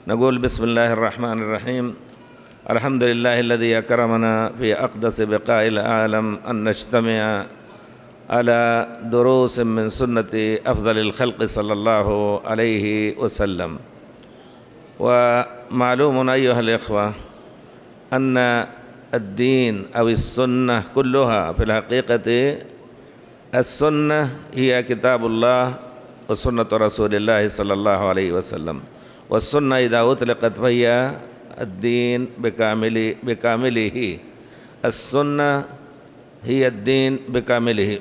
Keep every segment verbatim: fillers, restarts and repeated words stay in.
نقول بسم الله الرحمن الرحيم. الحمد لله الذي أكرمنا في أقدس بقاع العالم أن نجتمع على دروس من سنة أفضل الخلق صلى الله عليه وسلم. ومعلوم أيها الإخوة أن الدين أو السنة كلها في الحقيقة، السنة هي كتاب الله وسنة رسول الله صلى الله عليه وسلم. والسنة إذا أطلقت فهي الدين بكامل بكامله. السنة هي الدين بكامله.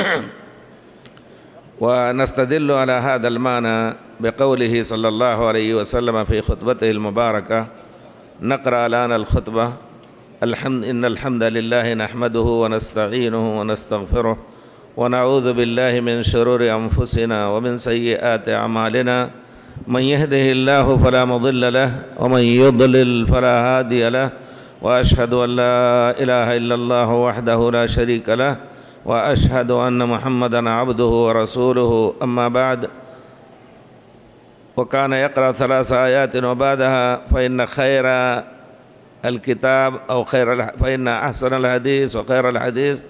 ونستدل على هذا المعنى بقوله صلى الله عليه وسلم في خطبته المباركة. نقرأ الآن الخطبة. الحمد إن الحمد لله نحمده ونستعينه ونستغفره ونعوذ بالله من شرور أنفسنا ومن سيئات أعمالنا. من يهده الله فلا مضل له ومن يضلل فلا هادي له. وأشهد أن لا إله إلا الله وحده لا شريك له وأشهد أن محمدا عبده ورسوله. أما بعد، وكان يقرأ ثلاث آيات وبعدها فإن خير الكتاب أو خير فإن أحسن الحديث وخير الحديث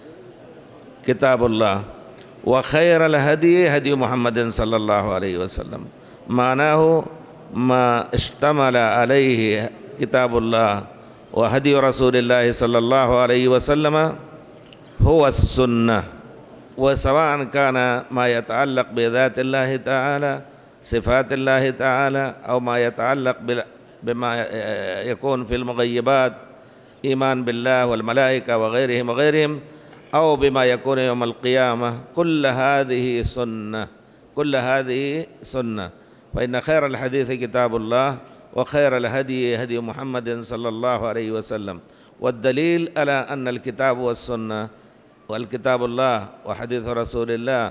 كتاب الله وخير الهدي هدي محمد صلى الله عليه وسلم. معناه ما اشتمل عليه كتاب الله وهدي رسول الله صلى الله عليه وسلم هو السنة، وسواء كان ما يتعلق بذات الله تعالى، صفات الله تعالى، أو ما يتعلق بما يكون في المغيبات، إيمان بالله والملائكة وغيرهم وغيرهم، أو بما يكون يوم القيامة. كل هذه سنة، كل هذه سنة. فإن خير الحديث كتاب الله وخير الهدي هدي محمد صلى الله عليه وسلم. والدليل على أن الكتاب والسنة والكتاب الله وحديث رسول الله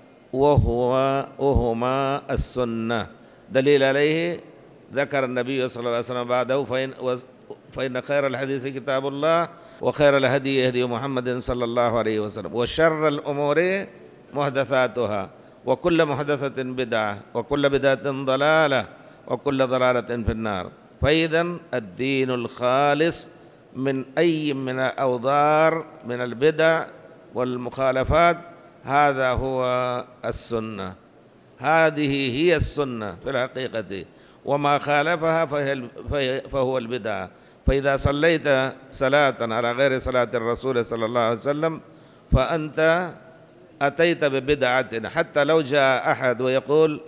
وهو وهما السنة، دليل عليه ذكر النبي صلى الله عليه وسلم بعده فإن, فإن خير الحديث كتاب الله وخير الهدي هدي محمد صلى الله عليه وسلم. وشر الأمور محدثاتها وكل محدثة بدعة وكل بدعة ضلالة وكل ضلالة في النار. فإذا الدين الخالص من أي من الأوضار من البدع والمخالفات هذا هو السنة. هذه هي السنة في الحقيقة، وما خالفها فهو البدعة. فإذا صليت صلاة على غير صلاة الرسول صلى الله عليه وسلم فأنت أتيت ببدعة. حتى لو جاء أحد ويقول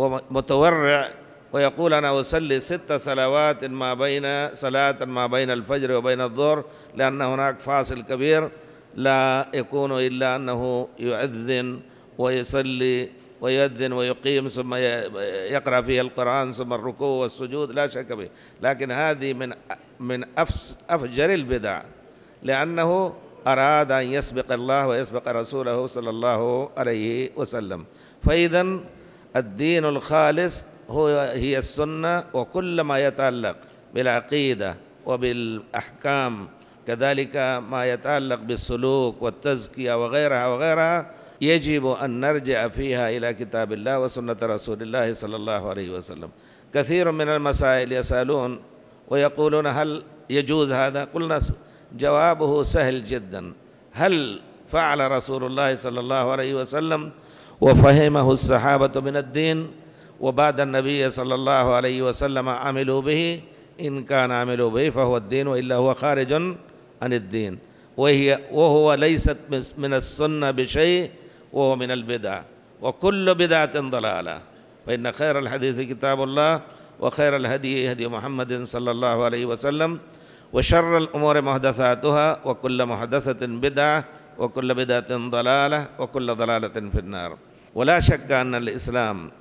ومتورع ويقول أنا أصلي ست صلوات ما بين صلاة ما بين الفجر وبين الظهر لأن هناك فاصل كبير، لا يكون إلا أنه يؤذن ويصلي ويؤذن ويقيم ثم يقرأ فيه القرآن ثم الركوع والسجود، لا شك به. لكن هذه من من أفجر البدع، لأنه أراد أن يسبق الله ويسبق رسوله صلى الله عليه وسلم. فإذا الدين الخالص هو هي السنة، وكل ما يتعلق بالعقيدة وبالأحكام، كذلك ما يتعلق بالسلوك والتزكية وغيرها وغيرها، يجب أن نرجع فيها إلى كتاب الله وسنة رسول الله صلى الله عليه وسلم. كثير من المسائل يسألون ويقولون هل يجوز هذا؟ قلنا جوابه سهل جدا. هل فعل رسول الله صلى الله عليه وسلم وفهمه الصحابة من الدين وبعد النبي صلى الله عليه وسلم عملوا به؟ إن كان عملوا به فهو الدين، وإلا هو خارج عن الدين، وهي وهو ليست من السنة بشيء، وهو من البدع، وكل بدعة ضلالة. فإن خير الحديث كتاب الله وخير الهدي هدي محمد صلى الله عليه وسلم وشر الأمور محدثاتها وكل محدثة بدعة وكل بدعة ضلالة وكل ضلالة في النار. ولا شك أن الإسلام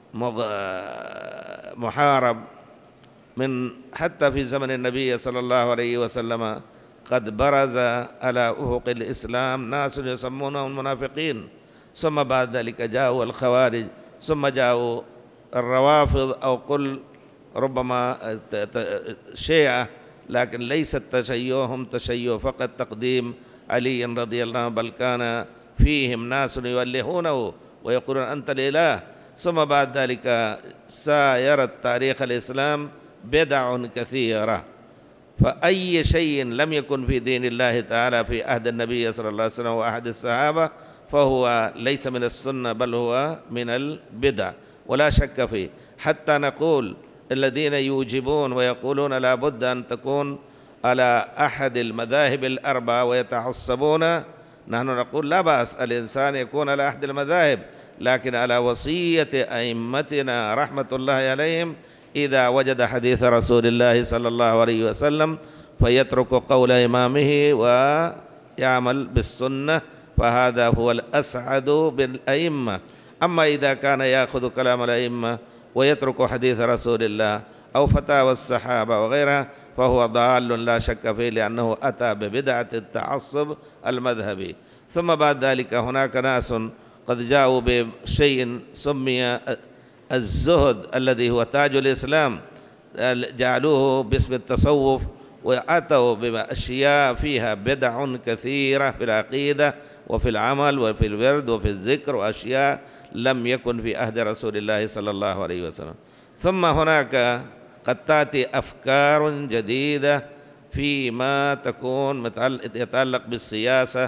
محارب من حتى في زمن النبي صلى الله عليه وسلم. قد برز على أفق الإسلام ناس يسمونهم المنافقين، ثم بعد ذلك جاءوا الخوارج، ثم جاءوا الروافض أو قل ربما شيعة، لكن ليس تشيعهم تشيع فقط تقديم علي رضي الله عنه، بل كان فيهم ناس يولهونه ويقولون أنت الإله. ثم بعد ذلك سايرت تاريخ الإسلام بدع كثيرة، فأي شيء لم يكن في دين الله تعالى في عهد النبي صلى الله عليه وسلم وعهد الصحابة فهو ليس من السنة بل هو من البدع ولا شك فيه. حتى نقول الذين يوجبون ويقولون لا بد أن تكون على أحد المذاهب الأربعة ويتعصبون، نحن نقول لا بأس الإنسان يكون على أحد المذاهب، لكن على وصية أئمتنا رحمة الله عليهم إذا وجد حديث رسول الله صلى الله عليه وسلم فيترك قول إمامه ويعمل بالسنة، فهذا هو الأسعد بالأئمة. أما إذا كان يأخذ كلام الأئمة ويترك حديث رسول الله أو فتاوى الصحابة وغيرها فهو ضال لا شك فيه، لأنه أتى ببدعة التعصب المذهبي. ثم بعد ذلك هناك ناس قد جاءوا بشيء سمي الزهد الذي هو تاج الإسلام، جعلوه باسم التصوف، وأتوا بأشياء فيها بدع كثيرة في العقيدة وفي العمل وفي الورد وفي الذكر، وأشياء لم يكن في عهد رسول الله صلى الله عليه وسلم. ثم هناك قد تأتي أفكار جديدة فيما تكون يتعلق بالسياسة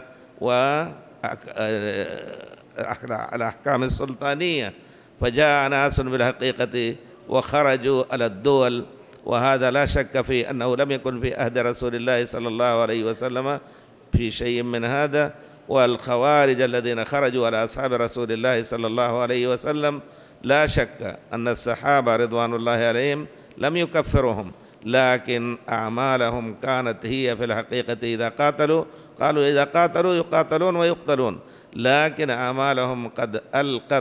والأحكام السلطانية، فجاء ناس بالحقيقة وخرجوا على الدول، وهذا لا شك في أنه لم يكن في عهد رسول الله صلى الله عليه وسلم في شيء من هذا. والخوارج الذين خرجوا على أصحاب رسول الله صلى الله عليه وسلم لا شك أن الصحابة رضوان الله عليهم لم يكفرهم، لكن أعمالهم كانت هي في الحقيقة إذا قاتلوا قالوا إذا قاتلوا يقاتلون ويقتلون، لكن أعمالهم قد ألقت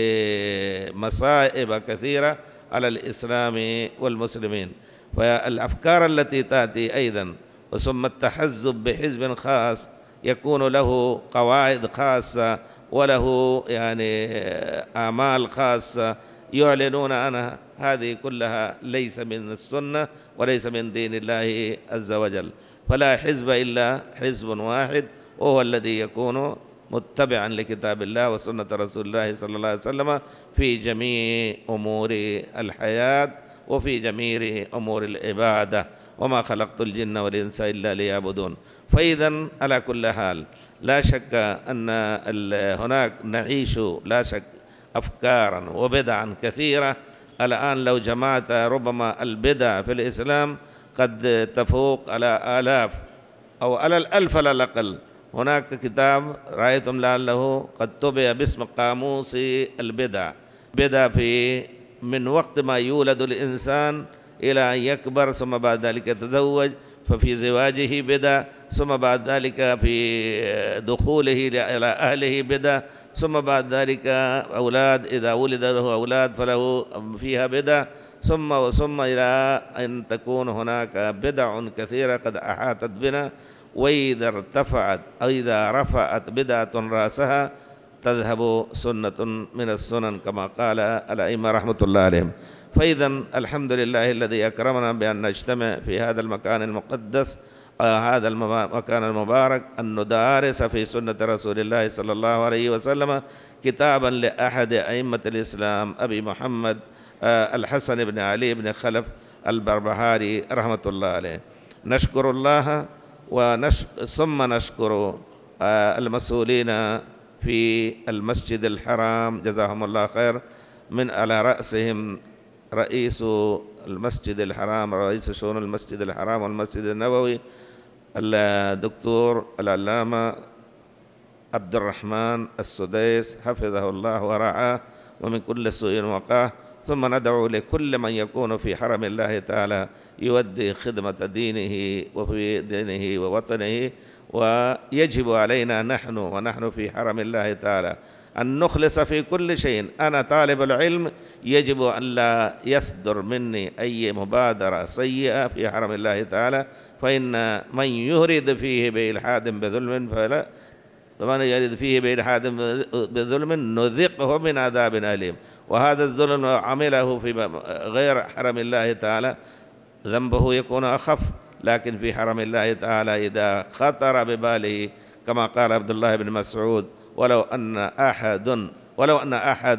بمصائب كثيرة على الإسلام والمسلمين. فالأفكار التي تأتي أيضا وثم التحزب بحزب خاص يكون له قواعد خاصة وله يعني أعمال خاصة يعلنون عنها، هذه كلها ليس من السنة وليس من دين الله عز وجل. فلا حزب إلا حزب واحد، وهو الذي يكون متبعا لكتاب الله وسنة رسول الله صلى الله عليه وسلم في جميع أمور الحياة وفي جميع أمور العبادة، وما خلقت الجن والإنس إلا ليعبدون. فإذا على كل حال لا شك أن هناك نعيش لا شك أفكارا وبدعا كثيرة. الآن لو جمعت ربما البدع في الإسلام قد تفوق على آلاف أو على الألف على الأقل. هناك كتاب رأيتم لعله قد طبع باسم قاموس البدع، بدع في من وقت ما يولد الإنسان إلى أن يكبر، ثم بعد ذلك يتزوج ففي زواجه بدع، ثم بعد ذلك في دخوله إلى أهله بدع، ثم بعد ذلك أولاد إذا ولد له أولاد فله فيها بدع، ثم وثم إلى أن تكون هناك بدع كثيرة قد أحاطت بنا. وإذا ارتفعت أو إذا رفعت بدعة رأسها تذهب سنة من السنن كما قال الأئمة رحمة الله عليهم. فإذا الحمد لله الذي أكرمنا بأن نجتمع في هذا المكان المقدس، هذا المكان المبارك، أن ندارس في سنة رسول الله صلى الله عليه وسلم كتابا لأحد أئمة الإسلام أبي محمد الحسن بن علي بن خلف البربهاري رحمة الله عليه. نشكر الله ونش... ثم نشكر المسؤولين في المسجد الحرام جزاهم الله خير، من على رأسهم رئيس المسجد الحرام، رئيس شؤون المسجد الحرام والمسجد النبوي الدكتور العلامة عبد الرحمن السديس حفظه الله ورعاه ومن كل سوء وقاه. ثم ندعو لكل من يكون في حرم الله تعالى يؤدي خدمة دينه وفي دينه ووطنه، ويجب علينا نحن ونحن في حرم الله تعالى أن نخلص في كل شيء. أنا طالب العلم يجب أن لا يصدر مني أي مبادرة سيئة في حرم الله تعالى، فإن من يريد فيه بإلحاد بظلم فلا ومن يريد فيه بإلحاد بظلم نذقه من عذاب أليم. وهذا الظلم عمله في غير حرم الله تعالى ذنبه يكون أخف، لكن في حرم الله تعالى إذا خطر بباله كما قال عبد الله بن مسعود ولو أن أحد ولو أن أحدا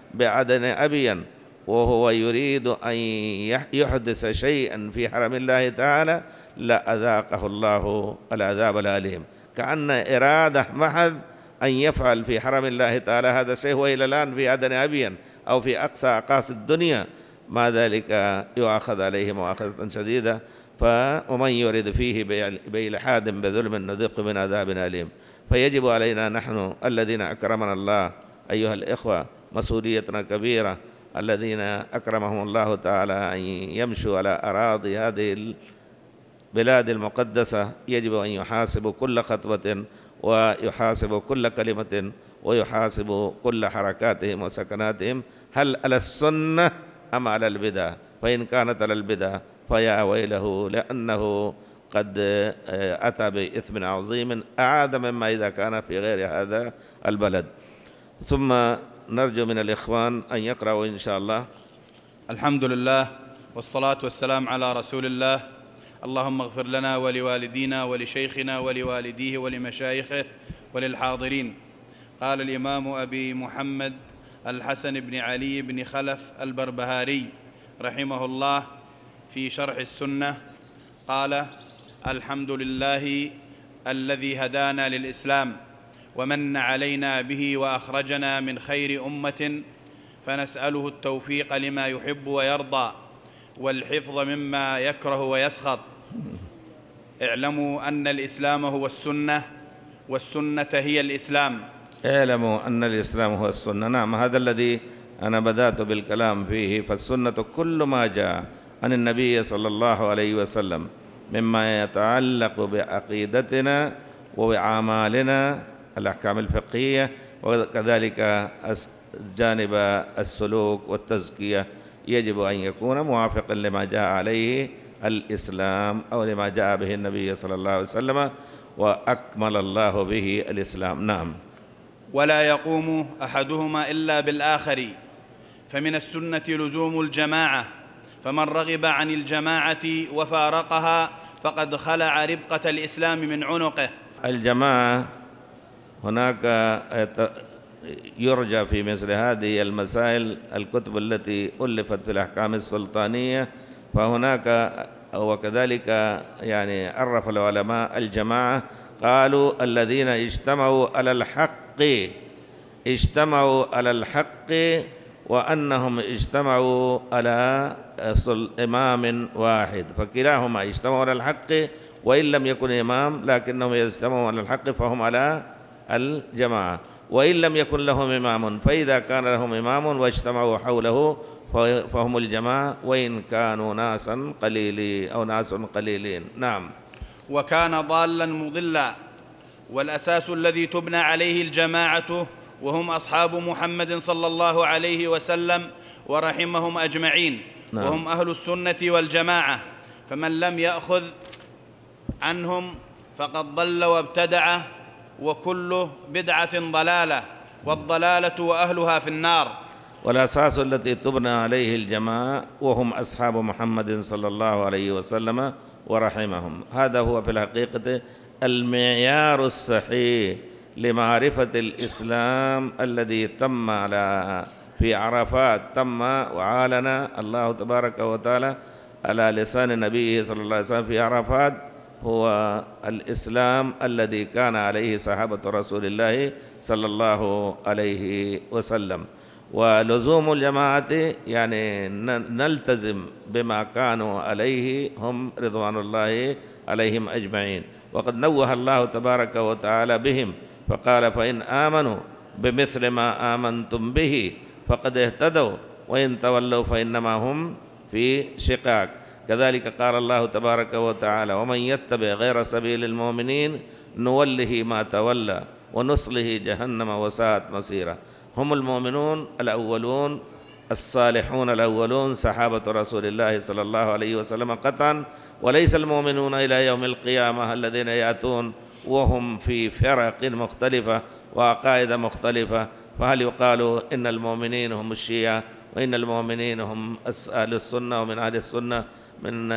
بعدن أبين وهو يريد أن يحدث شيئا في حرم الله تعالى لأذاقه الله العذاب الأليم، كأن إرادة محض أن يفعل في حرم الله تعالى هذا الشيء، وإلى الآن في عدن أبين أو في أقصى أقاصي الدنيا، ما ذلك يؤاخذ عليه مؤاخذة شديدة. ومن يرد فيه بإلحاد بظلم نذقه من عذاب أليم. فيجب علينا نحن الذين أكرمنا الله أيها الإخوة، مسؤوليتنا كبيرة، الذين أكرمهم الله تعالى أن يمشوا على أراضي هذه البلاد المقدسة، يجب أن يحاسبوا كل خطوة ويحاسبوا كل كلمة ويحاسبوا كل حركاتهم وسكناتهم، هل على السنة أم على البدع؟ فإن كانت على البدع فيا ويله، لأنه قد أتى بإثم عظيم أعاد مما إذا كان في غير هذا البلد. ثم نرجو من الإخوان أن يقرأوا إن شاء الله. الحمد لله والصلاة والسلام على رسول الله. اللهم اغفر لنا ولوالدينا ولشيخنا ولوالديه ولمشايخه وللحاضرين. قال الإمام أبي محمد الحسن بن علي بن خلف البربهاري رحمه الله في شرح السنة، قال: الحمد لله الذي هدانا للإسلام ومن علينا به وأخرجنا من خير أمة، فنسأله التوفيق لما يحب ويرضى والحفظ مما يكره ويسخط. اعلموا أن الإسلام هو السنة والسنة هي الإسلام. اعلموا أن الإسلام هو السنة. نعم، هذا الذي أنا بدأت بالكلام فيه. فالسنة كل ما جاء عن النبي صلى الله عليه وسلم مما يتعلق بعقيدتنا وبأعمالنا، الأحكام الفقهية، وكذلك جانب السلوك والتزكية، يجب أن يكون موافقا لما جاء عليه الإسلام أو لما جاء به النبي صلى الله عليه وسلم وأكمل الله به الإسلام. نعم. ولا يقوم أحدهما إلا بالآخر، فمن السنة لزوم الجماعة، فمن رغب عن الجماعة وفارقها فقد خلع ربقة الإسلام من عنقه. الجماعة هناك يرجى في مثل هذه المسائل الكتب التي ألفت في الأحكام السلطانية، فهناك وكذلك يعني عرف العلماء الجماعة، قالوا الذين اجتمعوا على الحق اجتمعوا على الحق وأنهم اجتمعوا على إمام واحد، فكلاهما اجتمعوا على الحق وإن لم يكن إمام لكنهم يجتمعوا على الحق فهم على الجماعة، وإن لم يكن لهم إمام فإذا كان لهم إمام واجتمعوا حوله فهم الجماعة وإن كانوا ناسا قليلين أو ناس قليلين. نعم. وكان ضالا مضلا، والأساس الذي تبنى عليه الجماعة وهم أصحاب محمد صلى الله عليه وسلم ورحمهم أجمعين. نعم. وهم أهل السنة والجماعة، فمن لم يأخذ عنهم فقد ضل وابتدع، وكل بدعة ضلالة، والضلالة وأهلها في النار. والأساس التي تبنى عليه الجماعة وهم أصحاب محمد صلى الله عليه وسلم ورحمهم، هذا هو في الحقيقة المعيار الصحيح لمعرفة الإسلام الذي تم على في عرفات، تم وعالن الله تبارك وتعالى على لسان نبيه صلى الله عليه وسلم في عرفات، هو الإسلام الذي كان عليه صحابة رسول الله صلى الله عليه وسلم. ولزوم الجماعة يعني نلتزم بما كانوا عليه هم رضوان الله عليهم أجمعين. وقد نوه الله تبارك وتعالى بهم فقال: فإن آمنوا بمثل ما آمنتم به فقد اهتدوا وإن تولوا فإنما هم في شقاق. كذلك قال الله تبارك وتعالى: ومن يتبع غير سبيل المؤمنين نوله ما تولى ونصله جهنم وساءت مصيرا. هم المؤمنون الأولون الصالحون الأولون صحابة رسول الله صلى الله عليه وسلم قطعا، وليس المؤمنون إلى يوم القيامة الذين يأتون وهم في فرق مختلفة وعقائد مختلفة. فهل يقال إن المؤمنين هم الشيعة وإن المؤمنين هم أهل السنة ومن أهل السنة من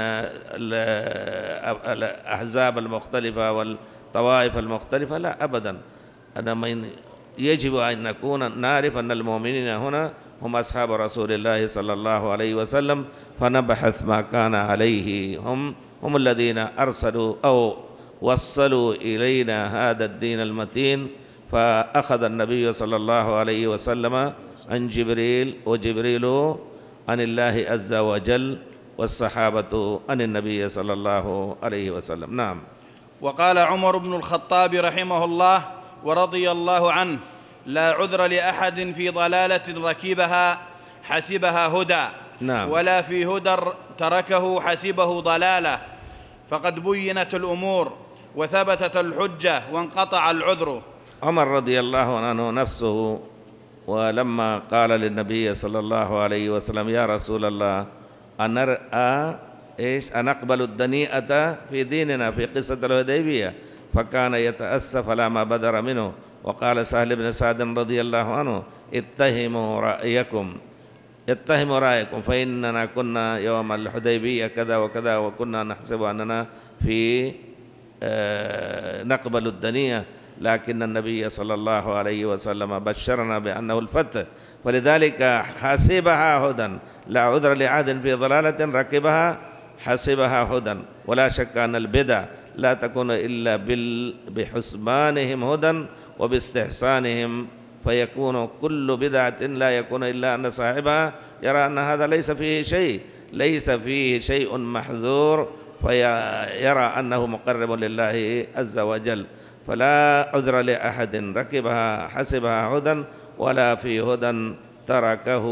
الأحزاب المختلفة والطوائف المختلفة؟ لا أبدا. أنا من يجب أن نكون نعرف أن المؤمنين هنا هم أصحاب رسول الله صلى الله عليه وسلم، فنبحث ما كان عليه هم هم الذين أرسلوا أو وصلوا إلينا هذا الدين المتين. فأخذ النبي صلى الله عليه وسلم عن جبريل، وجبريل عن الله عز وجل، والصحابة عن النبي صلى الله عليه وسلم. نعم. وقال عمر بن الخطاب رحمه الله ورضي الله عنه: لا عذر لأحد في ضلالة ركبها حسبها هدى، نعم. ولا في هدى تركه حسبه ضلالة، فقد بينت الأمور وثبتت الحجة وانقطع العذر. عمر رضي الله عنه نفسه، ولما قال للنبي صلى الله عليه وسلم: يا رسول الله، أنرأى إيش أنقبل الدنيئة في ديننا في قصة الحديبية، فكان يتأسف على ما بدر منه. وقال سهل بن سعد رضي الله عنه: اتهموا رأيكم اتهموا رأيكم فإننا كنا يوم الحديبية كذا وكذا، وكنا نحسب أننا في آه نقبل الدنيا، لكن النبي صلى الله عليه وسلم بشرنا بأنه الفتح، فلذلك حسبها هدى. لا عذر لأحد في ضلالة ركبها حسبها هدى. ولا شك أن البدع لا تكون إلا بحسبانهم هدى وباستحسانهم، فيكون كل بدعة لا يكون إلا أن صاحبها يرى أن هذا ليس فيه شيء ليس فيه شيء محذور، فيرى أنه مقرب لله عز وجل. فلا عذر لأحد ركبها حسبها هدى، ولا في هدى تركه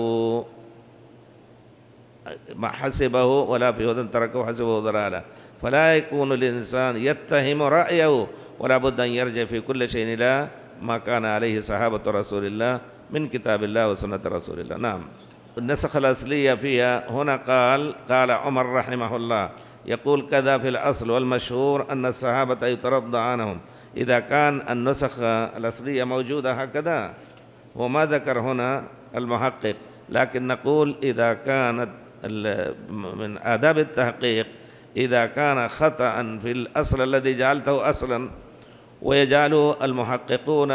حسبه ولا في هدى تركه حسبه ضلالة. فلا يكون الإنسان يتهم رأيه، ولا بد أن يرجع في كل شيء إلى ما كان عليه صحابة رسول الله من كتاب الله وسنة رسول الله. نعم. النسخ الأصلية فيها هنا قال قال عمر رحمه الله يقول كذا في الأصل، والمشهور أن الصحابة يترضى عنهم. إذا كان النسخ الأصلية موجودة هكذا، وما ذكر هنا المحقق، لكن نقول إذا كانت من آداب التحقيق إذا كان خطأ في الأصل الذي جعلته أصلا، ويجعل المحققون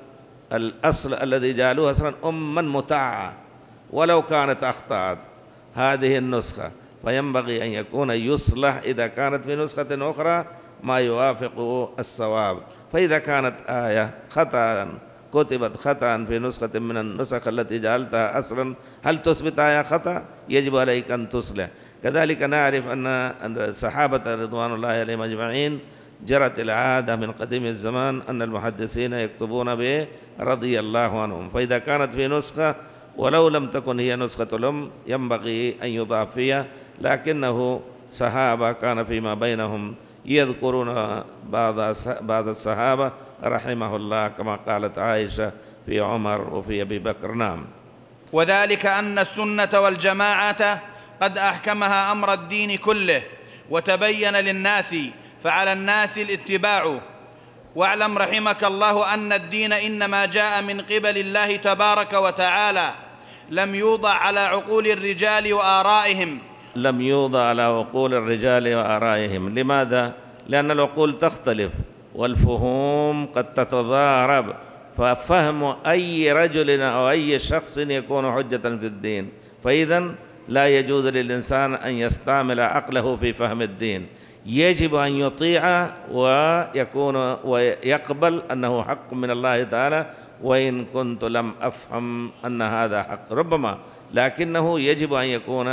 الأصل الذي جعلوه أصلا أما متعة ولو كانت أخطأت هذه النسخة، فينبغي أن يكون يصلح إذا كانت في نسخة أخرى ما يوافق الصواب. فإذا كانت آية خطأ كتبت خطأ في نسخة من النسخ التي جعلتها أصلا، هل تثبت آية خطأ؟ يجب عليك أن تصلح. كذلك نعرف أن الصحابة رضوان الله عليهم أجمعين جرت العادة من قديم الزمان أن المحدثين يكتبون به رضي الله عنهم، فإذا كانت في نسخة ولو لم تكن هي نسخة الأم ينبغي أن يضاف فيها، لكنه صحابة كان فيما بينهم يذكرون بعض بعض الصحابة رحمه الله، كما قالت عائشة في عمر وفي أبي بكر. نعم. وذلك أن السنة والجماعة قد أحكمها أمر الدين كله وتبين للناس، فعلى الناس الاتباع. واعلم رحمك الله أن الدين إنما جاء من قبل الله تبارك وتعالى، لم يوضع على عقول الرجال وآرائهم لم يوضع على عقول الرجال وآرائهم. لماذا؟ لأن العقول تختلف والفهوم قد تتضارب، ففهم أي رجل أو أي شخص يكون حجة في الدين، فإذا لا يجوز للإنسان أن يستعمل عقله في فهم الدين، يجب أن يطيع ويكون ويقبل أنه حق من الله تعالى، وإن كنت لم أفهم أن هذا حق ربما، لكنه يجب أن يكون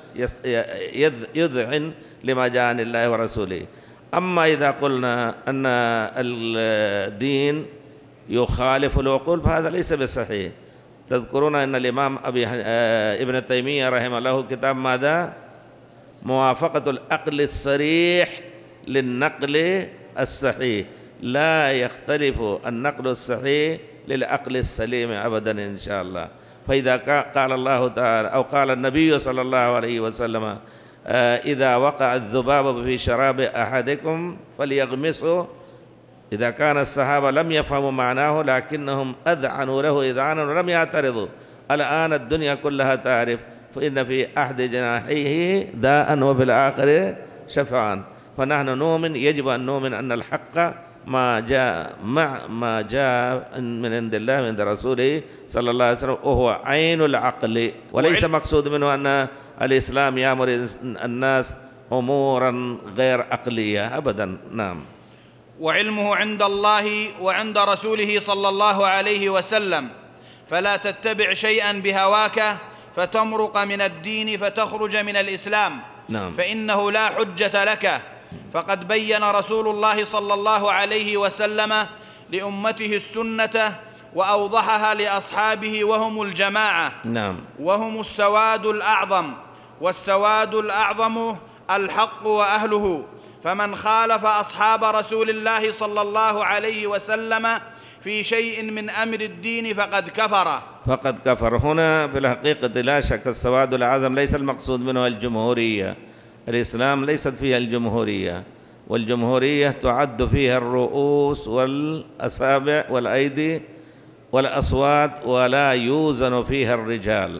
يذعن لما جاء عن الله ورسوله. أما إذا قلنا أن الدين يخالف العقول فهذا ليس بصحيح. تذكرون أن الإمام أبي ابن تيمية رحمه الله كتاب ماذا؟ موافقة العقل الصريح للنقل الصحيح، لا يختلف النقل الصحيح للعقل السليم أبدا إن شاء الله. فإذا قال الله تعالى أو قال النبي صلى الله عليه وسلم إذا وقع الذباب في شراب أحدكم فليغمسه، إذا كان الصحابة لم يفهموا معناه لكنهم أذعنوا له إذعانا ولم يعترضوا، الآن الدنيا كلها تعرف فإن في أحد جناحيه داء وفي الآخر شفعان، فنحن نؤمن يجب أن نؤمن أن الحق ما جاء مع ما جاء من عند الله من عند رسوله صلى الله عليه وسلم، وهو عين العقل، وليس مقصود منه أن الإسلام يأمر الناس أمورا غير عقلية أبدا. نعم. وعلمه عند الله وعند رسوله صلى الله عليه وسلم، فلا تتبع شيئا بهواك فتمرق من الدين فتخرج من الإسلام. نعم. فإنه لا حجة لك، فقد بين رسول الله صلى الله عليه وسلم لأمته السنة وأوضحها لأصحابه وهم الجماعة. نعم. وهم السواد الأعظم، والسواد الأعظم الحق وأهله، فمن خالف أصحاب رسول الله صلى الله عليه وسلم في شيء من أمر الدين فقد كفر. فقد كفر. هنا في الحقيقة لا شك السواد الأعظم ليس المقصود منه الجمهورية. الإسلام ليست فيها الجمهورية، والجمهورية تعد فيها الرؤوس والأصابع والأيدي والأصوات، ولا يوزن فيها الرجال.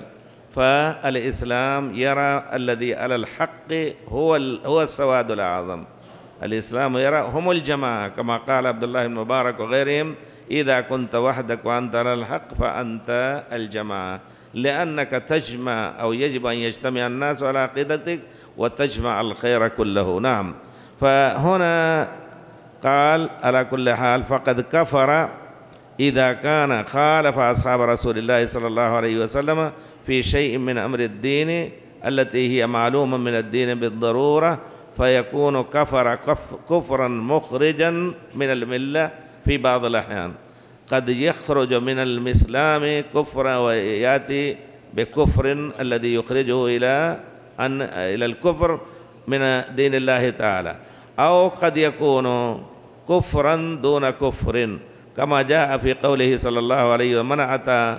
فالإسلام يرى الذي على الحق هو هو السواد الأعظم. الإسلام يرى هم الجماعة، كما قال عبد الله بن مبارك وغيرهم: إذا كنت وحدك وأنت على الحق فأنت الجماعة، لأنك تجمع أو يجب أن يجتمع الناس على عقيدتك وتجمع الخير كله. نعم. فهنا قال على كل حال فقد كفر إذا كان خالف أصحاب رسول الله صلى الله عليه وسلم في شيء من أمر الدين التي هي معلومة من الدين بالضرورة، فيكون كفر كفرا مخرجا من الملة في بعض الأحيان. قد يخرج من الإسلام كفرا ويأتي بكفر الذي يخرجه إلى أن إلى الكفر من دين الله تعالى، أو قد يكون كفرا دون كفر، كما جاء في قوله صلى الله عليه وسلم: من أتى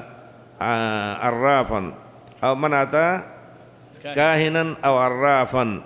عرافا أو من أتى كاهنا أو عرافا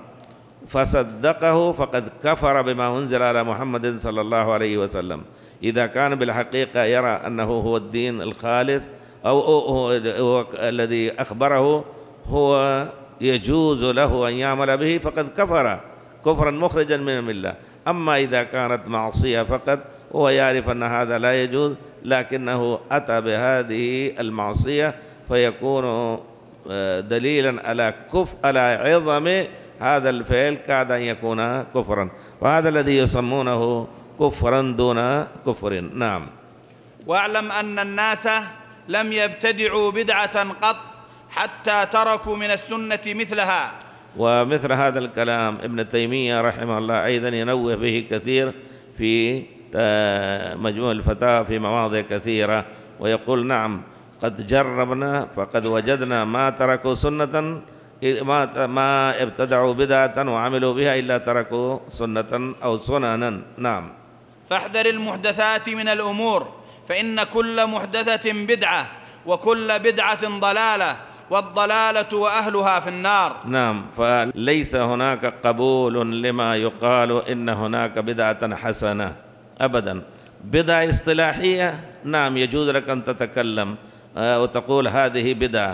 فصدقه فقد كفر بما أنزل على محمد صلى الله عليه وسلم. إذا كان بالحقيقة يرى أنه هو الدين الخالص أو هو, هو الذي أخبره هو يجوز له أن يعمل به فقد كفر كفرا مخرجا من الملة. أما إذا كانت معصية فقط هو يعرف أن هذا لا يجوز، لكنه أتى بهذه المعصية فيكون دليلا على كف على عظم هذا الفعل، كاد أن يكون كفرا، وهذا الذي يسمونه كفرا دون كفر. نعم. واعلم أن الناس لم يبتدعوا بدعة قط حتى تركوا من السنة مثلها. ومثل هذا الكلام ابن تيمية رحمه الله أيضا ينوه به كثير في مجموع الفتاوى في مواضع كثيرة، ويقول: نعم قد جربنا فقد وجدنا ما تركوا سنة ما ما ابتدعوا بدعة وعملوا بها إلا تركوا سنة أو سننا. نعم. فاحذر المحدثات من الأمور، فإن كل محدثة بدعة وكل بدعة ضلالة، والضلالة وأهلها في النار. نعم. فليس هناك قبول لما يقال إن هناك بدعة حسنة أبدا. بدعة اصطلاحية نعم يجوز لك أن تتكلم وتقول هذه بدعة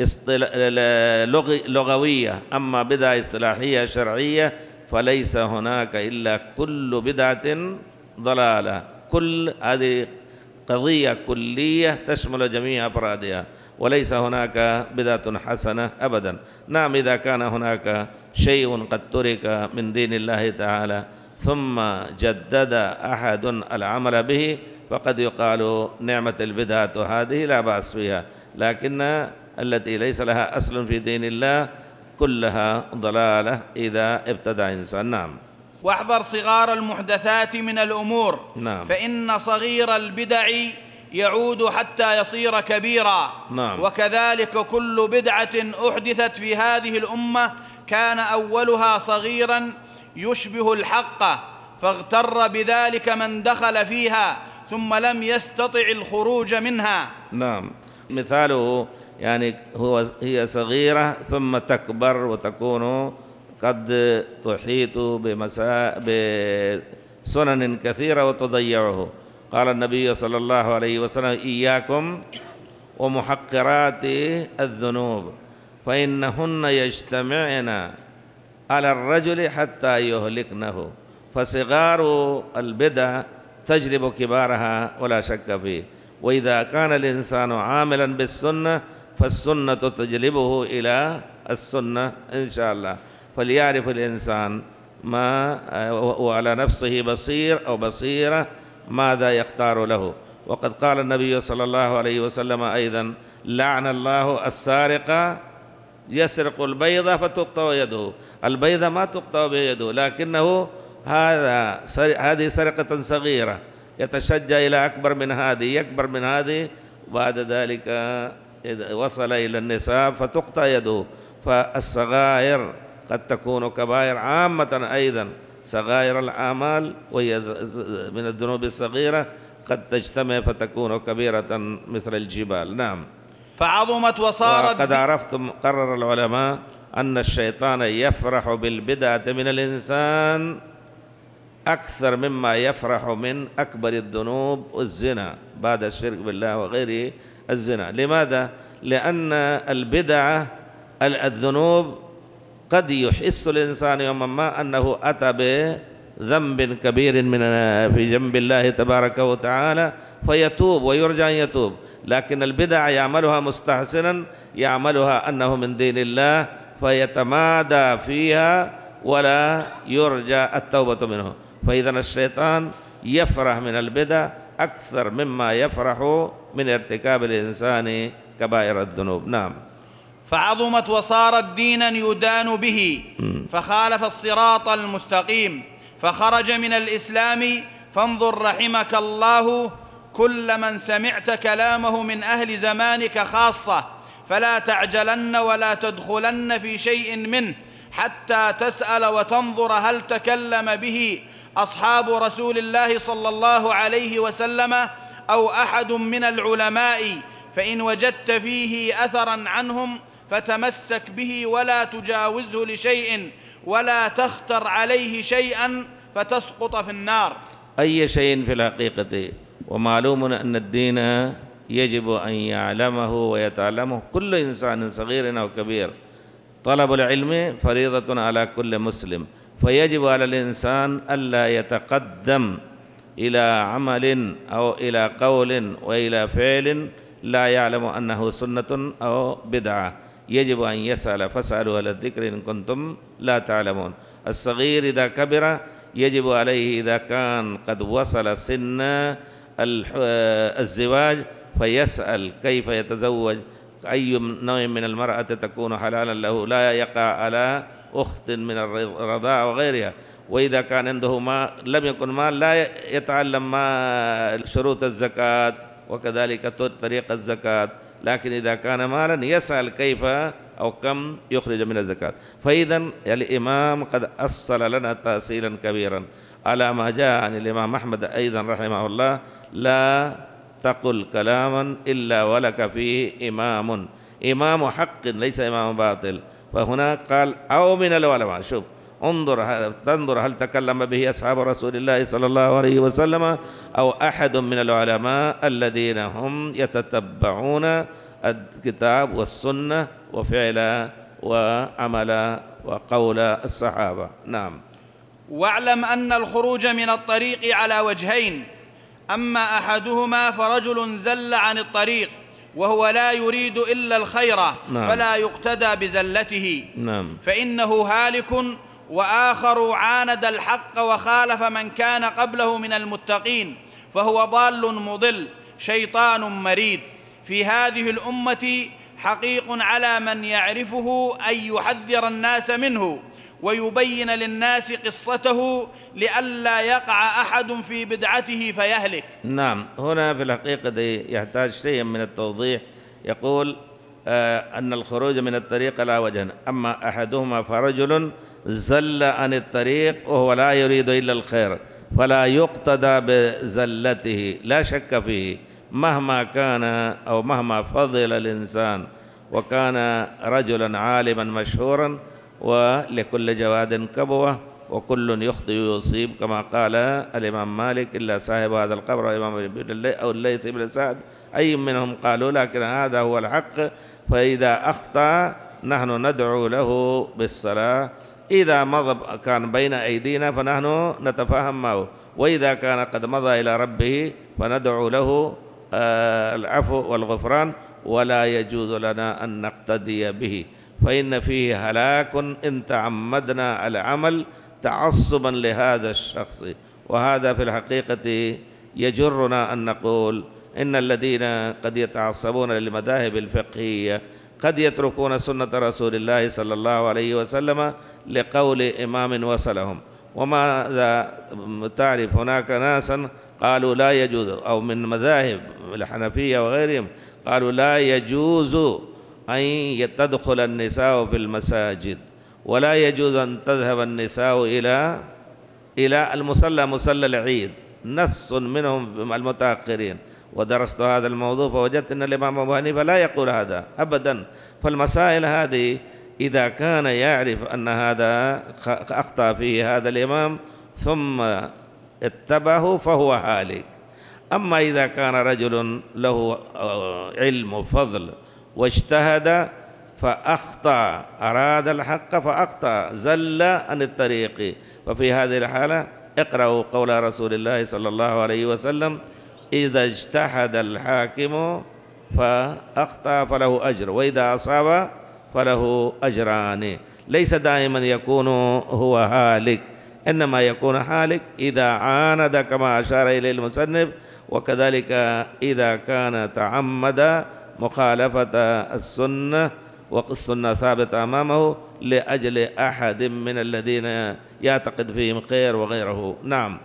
لغوية، أما بدعة اصطلاحية شرعية فليس هناك إلا كل بدعة ضلالة. كل هذه قضية كلية تشمل جميع أفرادها، وليس هناك بدعة حسنة أبدا. نعم إذا كان هناك شيء قد ترك من دين الله تعالى ثم جدد أحد العمل به فقد يقال نعمة البدعة هذه لا بأس بها، لكن التي ليس لها أصل في دين الله كلها ضلالة إذا ابتدع إنسان. نعم. واحذر صغار المحدثات من الأمور. نعم. فإن صغير البدع يعود حتى يصير كبيرا. نعم. وكذلك كل بدعة أحدثت في هذه الأمة كان أولها صغيرا يشبه الحق، فاغتر بذلك من دخل فيها ثم لم يستطع الخروج منها. نعم. مثاله يعني هو هي صغيرة ثم تكبر وتكون قد تحيط بمسا بسنن كثيرة وتضيعه. قال النبي صلى الله عليه وسلم: إياكم ومحقرات الذنوب فإنهن يجتمعن على الرجل حتى يهلكنه. فصغار البدع تجلب كبارها ولا شك فيه. وإذا كان الإنسان عاملا بالسنة فالسنة تجلبه إلى السنة إن شاء الله. فليعرف الإنسان ما وعلى نفسه بصير أو بصيرة ماذا يختار له. وقد قال النبي صلى الله عليه وسلم أيضا: لعن الله السارق يسرق البيضة فتقطع يده. البيضة ما تقطع بيده، لكنه هذا هذه سرقة صغيرة، يتشجع إلى أكبر من هذه، يكبر من هذه، وبعد ذلك إذا وصل إلى النصاب فتقطع يده. فالصغائر قد تكون كبائر عامة أيضا، صغائر الأعمال وهي من الذنوب الصغيرة قد تجتمع فتكون كبيرة مثل الجبال. نعم. فعظمت وصارت. وقد عرفتم قرر العلماء أن الشيطان يفرح بالبدعة من الإنسان أكثر مما يفرح من أكبر الذنوب والزنا بعد الشرك بالله وغيره الزنا. لماذا؟ لأن البدعة الذنوب قد يحس الإنسان يوما ما أنه أتى بذنب كبير من في جنب الله تبارك وتعالى فيتوب ويرجع أن يتوب، لكن البدع يعملها مستحسنا، يعملها أنه من دين الله فيتمادى فيها ولا يرجى التوبة منه. فإذا الشيطان يفرح من البدع أكثر مما يفرح من ارتكاب الإنسان كبائر الذنوب. نعم. فعظمت وصارت دينا يدان به، فخالف الصراط المستقيم فخرج من الإسلام. فانظر رحمك الله كل من سمعت كلامه من أهل زمانك خاصة، فلا تعجلن ولا تدخلن في شيء منه حتى تسأل وتنظر هل تكلم به أصحاب رسول الله صلى الله عليه وسلم أو أحد من العلماء، فإن وجدت فيه أثرا عنهم فتمسك به ولا تجاوزه لشيء ولا تختر عليه شيئا فتسقط في النار. أي شيء في الحقيقة، ومعلوم أن الدين يجب أن يعلمه ويتعلمه كل إنسان صغير أو كبير. طلب العلم فريضة على كل مسلم، فيجب على الإنسان ألا يتقدم إلى عمل أو إلى قول وإلى فعل لا يعلم أنه سنة أو بدعة. يجب أن يسأل فاسألوا أهل الذكر إن كنتم لا تعلمون. الصغير إذا كبر يجب عليه إذا كان قد وصل سن الزواج فيسأل كيف يتزوج، أي نوع من المرأة تكون حلالا له، لا يقع على أخت من الرضاعة وغيرها. وإذا كان عنده ما لم يكن مال لا يتعلم ما شروط الزكاة وكذلك طريق الزكاة، لكن إذا كان مالا يسأل كيف أو كم يخرج من الزكاة. فإذا الإمام قد أصل لنا تأصيلا كبيرا على ما جاء عن الإمام أحمد أيضا رحمه الله: لا تقل كلاما إلا ولك فيه إمام، إمام حق ليس إمام باطل. فهنا قال أو من العلماء. شوف، انظر تنظر هل تكلم به أصحاب رسول الله صلى الله عليه وسلم أو أحد من العلماء الذين هم يتتبعون الكتاب والسنة وفعل وعمل وقول الصحابة. نعم. واعلم أن الخروج من الطريق على وجهين: أما أحدهما فرجل زل عن الطريق وهو لا يريد إلا الخير، نعم، فلا يقتدى بزلته، نعم، فإنه هالك، وآخر عاند الحق وخالف من كان قبله من المتقين فهو ضال مضل شيطان مريد. في هذه الأمة حقيق على من يعرفه أن يحذر الناس منه ويبين للناس قصته لئلا يقع أحد في بدعته فيهلك. نعم. هنا في الحقيقة يحتاج شيء من التوضيح. يقول آه أن الخروج من الطريق على وجهين: أما أحدهما فرجل زل عن الطريق وهو لا يريد إلا الخير فلا يقتدى بزلته، لا شك فيه مهما كان أو مهما فضل الإنسان وكان رجلا عالما مشهورا، ولكل جواد كبوة وكل يخطئ ويصيب كما قال الإمام مالك: إلا صاحب هذا القبر إمام أو الليث بن سعد، أي منهم قالوا لكن هذا هو الحق. فإذا أخطأ نحن ندعو له بالصلاة، إذا مضى كان بين أيدينا فنحن نتفاهم معه، وإذا كان قد مضى إلى ربه فندعو له العفو والغفران، ولا يجوز لنا أن نقتدي به، فإن فيه هلاك إن تعمدنا العمل تعصبا لهذا الشخص. وهذا في الحقيقة يجرنا أن نقول إن الذين قد يتعصبون للمذاهب الفقهية قد يتركون سنة رسول الله صلى الله عليه وسلم لقول إمام وصلهم. وماذا تعرف؟ هناك ناسا قالوا لا يجوز، أو من مذاهب الحنفية وغيرهم قالوا لا يجوز أن تدخل النساء في المساجد، ولا يجوز أن تذهب النساء إلى إلى المصلى، مصلى العيد، نص منهم المتأخرين. ودرست هذا الموضوع فوجدت أن الإمام أبو حنيفة لا يقول هذا أبدا. فالمسائل هذه إذا كان يعرف أن هذا أخطأ فيه هذا الإمام ثم اتبعه فهو هالك. أما إذا كان رجل له علم وفضل واجتهد فأخطأ، أراد الحق فأخطأ، زل عن الطريق، ففي هذه الحالة اقرأوا قول رسول الله صلى الله عليه وسلم: إذا اجتهد الحاكم فأخطأ فله أجر، وإذا أصاب فله أجران. ليس دائما يكون هو هالك، إنما يكون هالك إذا عاند كما أشار إليه المصنف، وكذلك إذا كان تعمد مخالفة السنة والسنة ثابتة أمامه لأجل أحد من الذين يعتقد فيهم خير وغيره. نعم،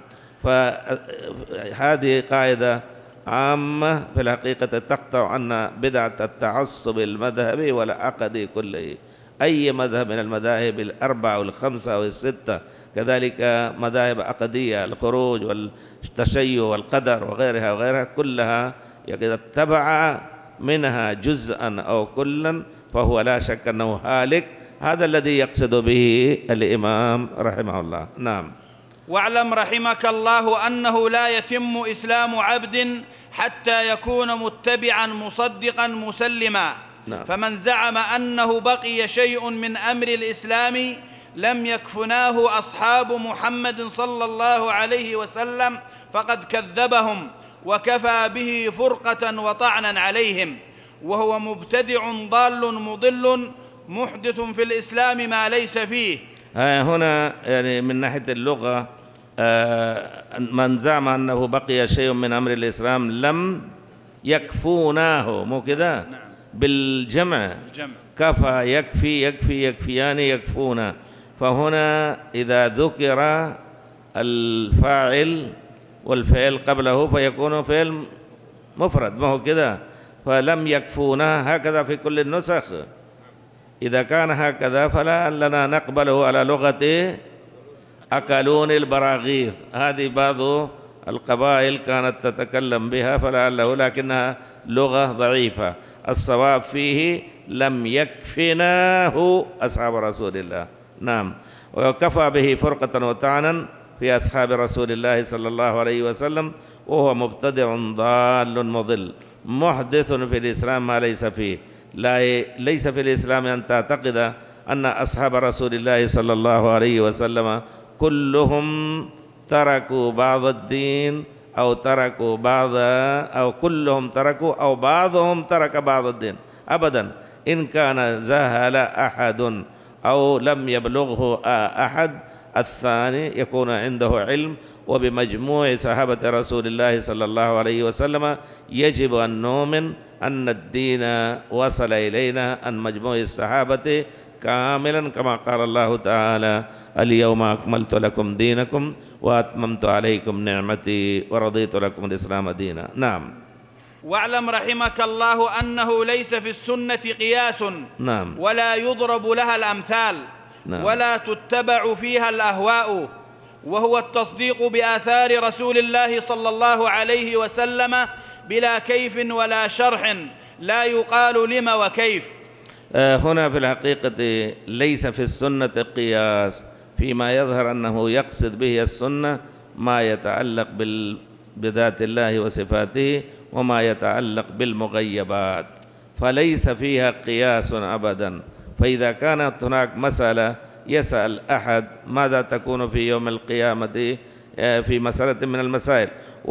فهذه قاعدة عامة في الحقيقة تقطع عنا بدعة التعصب المذهبي والعقدي كله. أي مذهب من المذاهب الأربعة والخمسة والستة، كذلك مذاهب عقدية، الخروج والتشيع والقدر وغيرها وغيرها، كلها إذا اتبع منها جزءا أو كلا فهو لا شك أنه هالك. هذا الذي يقصد به الإمام رحمه الله. نعم. واعلم رحمك الله أنه لا يتم إسلام عبد حتى يكون متبعا مصدقا مسلما. نعم. فمن زعم أنه بقي شيء من أمر الإسلام لم يكفناه أصحاب محمد صلى الله عليه وسلم فقد كذبهم وكفى به فرقة وطعنا عليهم، وهو مبتدع ضال مضل محدث في الإسلام ما ليس فيه. هنا يعني من ناحية اللغة من زعم أنه بقي شيء من أمر الإسلام لم يكفوناه، مو كذا؟ نعم. بالجمع، الجمع. كفى يكفي يكفي يكفيان يكفون. فهنا إذا ذكر الفاعل والفعل قبله فيكون فعل مفرد، ما هو كذا؟ فلم يكفونا هكذا في كل النسخ. إذا كان هكذا فلا لنا نقبله على لغة أكلون البراغيث. هذه بعض القبائل كانت تتكلم بها فلعله، لكنها لغة ضعيفة. الصواب فيه لم يكفناه أصحاب رسول الله. نعم. وكفى به فرقة وطعنا في أصحاب رسول الله صلى الله عليه وسلم، وهو مبتدع ضال مضل محدث في الإسلام ما ليس فيه. لا ليس في الإسلام أن تعتقد أن أصحاب رسول الله صلى الله عليه وسلم كلهم تركوا بعض الدين أو تركوا بعض، أو كلهم تركوا أو بعضهم ترك بعض الدين، أبدا. إن كان زهل أحد أو لم يبلغه أحد، الثاني يكون عنده علم. وبمجموع صحابة رسول الله صلى الله عليه وسلم يجب أن نؤمن أن الدين وصل إلينا عن مجموع الصحابة كاملا، كما قال الله تعالى: اليوم أكملت لكم دينكم وأتممت عليكم نعمتي ورضيت لكم الإسلام دينا. نعم. واعلم رحمك الله أنه ليس في السنة قياس، نعم، ولا يضرب لها الأمثال، نعم، ولا تتبع فيها الأهواء، وهو التصديق بآثار رسول الله صلى الله عليه وسلم بلا كيف ولا شرح، لا يقال لم وكيف. هنا في الحقيقة ليس في السنة قياس، فيما يظهر أنه يقصد به السنة ما يتعلق بذات الله وصفاته وما يتعلق بالمغيبات، فليس فيها قياس أبدا. فإذا كانت هناك مسألة يسأل أحد ماذا تكون في يوم القيامة، في مسألة من المسائل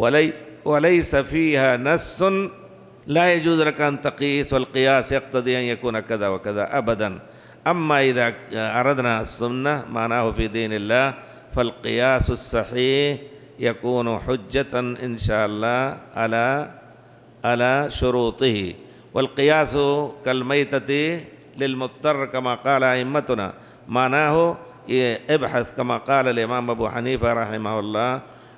وليس فيها نص لا يجوز لك أن تقيس والقياس يقتضي أن يكون كذا وكذا أبدا. أما إذا أردنا السنة معناه في دين الله فالقياس الصحيح يكون حجة إن شاء الله على على شروطه. والقياس كالميتة للمضطر كما قال أئمتنا، معناه ابحث كما قال الإمام أبو حنيفة رحمه الله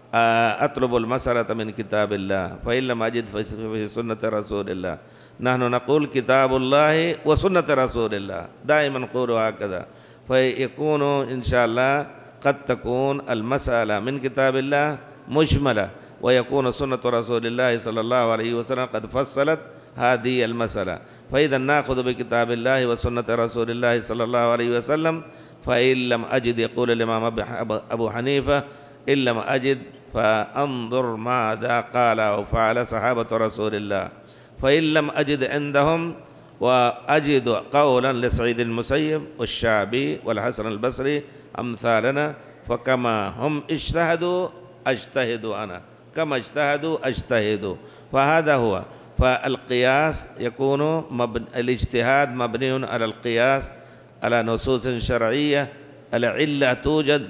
أطلب المسألة من كتاب الله فإن لم أجد في سنة رسول الله. نحن نقول كتاب الله وسنة رسول الله، دائما نقول هكذا، فيكون إن شاء الله قد تكون المسألة من كتاب الله مجملة ويكون سنة رسول الله صلى الله عليه وسلم قد فصلت هذه المسألة. فإذا نأخذ بكتاب الله وسنة رسول الله صلى الله عليه وسلم. فإن لم أجد، يقول الإمام أبو حنيفة، إن لم أجد فأنظر ماذا قال أو فعل صحابة رسول الله. فإن لم أجد عندهم وأجد قولا لسعيد المسيب والشعبي والحسن البصري أمثالنا، فكما هم اجتهدوا أجتهد أنا، كما اجتهدوا أجتهد. فهذا هو. فالقياس يكون مبن... الاجتهاد مبني على القياس على نصوص شرعية. العلة توجد،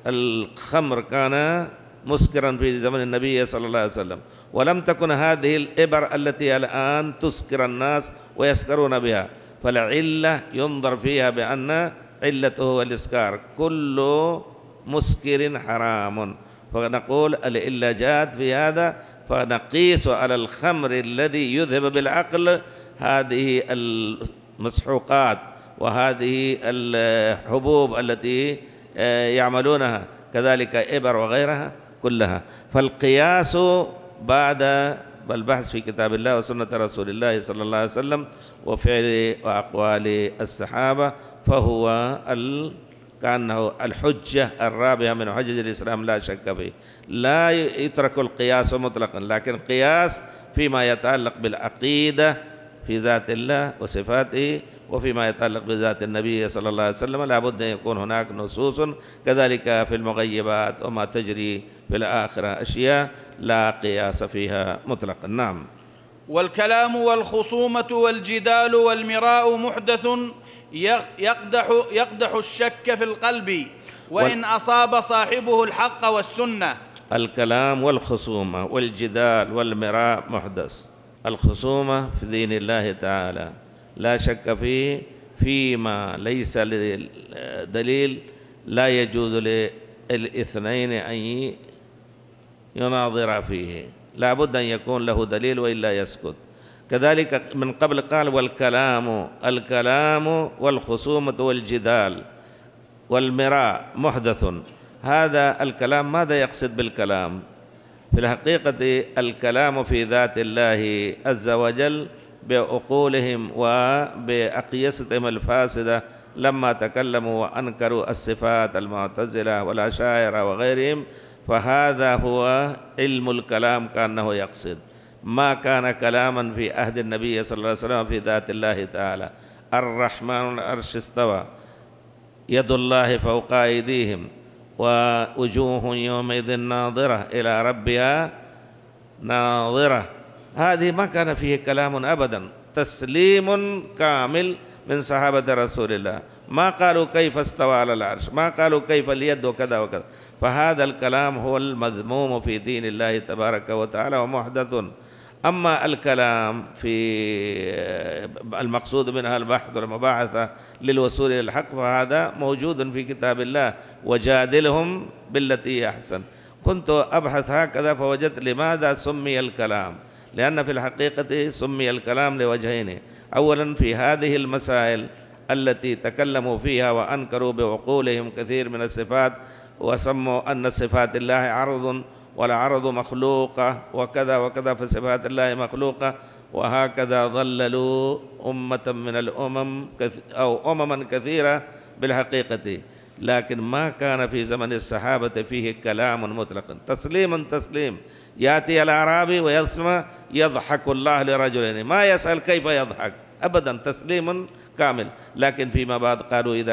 الخمر كان مسكرا في زمن النبي صلى الله عليه وسلم، ولم تكن هذه الإبر التي الآن تسكر الناس ويسكرون بها، فالعلة ينظر فيها بأن علته هو الإسكار، كل مسكر حرام. فنقول العلة جاءت في هذا، فنقيس على الخمر الذي يذهب بالعقل هذه المسحوقات وهذه الحبوب التي يعملونها، كذلك إبر وغيرها كلها. فالقياس بعد البحث في كتاب الله وسنة رسول الله صلى الله عليه وسلم وفعل وأقوال الصحابة فهو ال... كأنه الحجة الرابعة من حجج الإسلام لا شك فيه. لا يترك القياس مطلقا، لكن قياس فيما يتعلق بالعقيدة في ذات الله وصفاته، وفيما يتعلق بذات النبي صلى الله عليه وسلم لا بد أن يكون هناك نصوص، كذلك في المغيبات وما تجري في الآخرة أشياء لا قياس فيها مطلقا. نعم. والكلام والخصومة والجدال والمراء محدث يقدح, يقدح الشك في القلب وإن أصاب صاحبه الحق والسنة. الكلام والخصومة والجدال والمراء محدث. الخصومة في دين الله تعالى لا شك فيه، فيما ليس دليل لا يجوز للاثنين أن يناظر فيه، لا بد أن يكون له دليل وإلا يسكت. كذلك من قبل قال والكلام، الكلام والخصومة والجدال والمراء محدث. هذا الكلام ماذا يقصد بالكلام؟ في الحقيقة الكلام في ذات الله عز وجل بعقولهم وبأقيستهم الفاسدة لما تكلموا وأنكروا الصفات المعتزلة والأشاعرة وغيرهم، فهذا هو علم الكلام كأنه يقصد. ما كان كلاما في عهد النبي صلى الله عليه وسلم في ذات الله تعالى. الرحمن على العرش استوى، يد الله فوق أيديهم، ووجوه يومئذ ناظرة إلى ربها ناظرة. هذه ما كان فيه كلام أبدا، تسليم كامل من صحابة رسول الله. ما قالوا كيف استوى على العرش، ما قالوا كيف اليد وكذا وكذا. فهذا الكلام هو المذموم في دين الله تبارك وتعالى ومحدث. أما الكلام في المقصود منها البحث والمباحثة للوصول إلى الحق فهذا موجود في كتاب الله، وجادلهم بالتي أحسن. كنت أبحث هكذا فوجدت لماذا سمي الكلام، لأن في الحقيقة سمي الكلام لوجهين. أولا في هذه المسائل التي تكلموا فيها وأنكروا بعقولهم كثير من الصفات، وسموا أن صفات الله عرض والعرض مخلوقة وكذا وكذا، فصفات الله مخلوقة، وهكذا ضللوا أمة من الأمم أو أمما كثيرة بالحقيقة. لكن ما كان في زمن الصحابة فيه كلام مطلقا، تسليم تسليم. يأتي الأعرابي ويسمع يضحك الله لرجلين، ما يسأل كيف يضحك أبدا، تسليم كامل. لكن فيما بعد قالوا إذا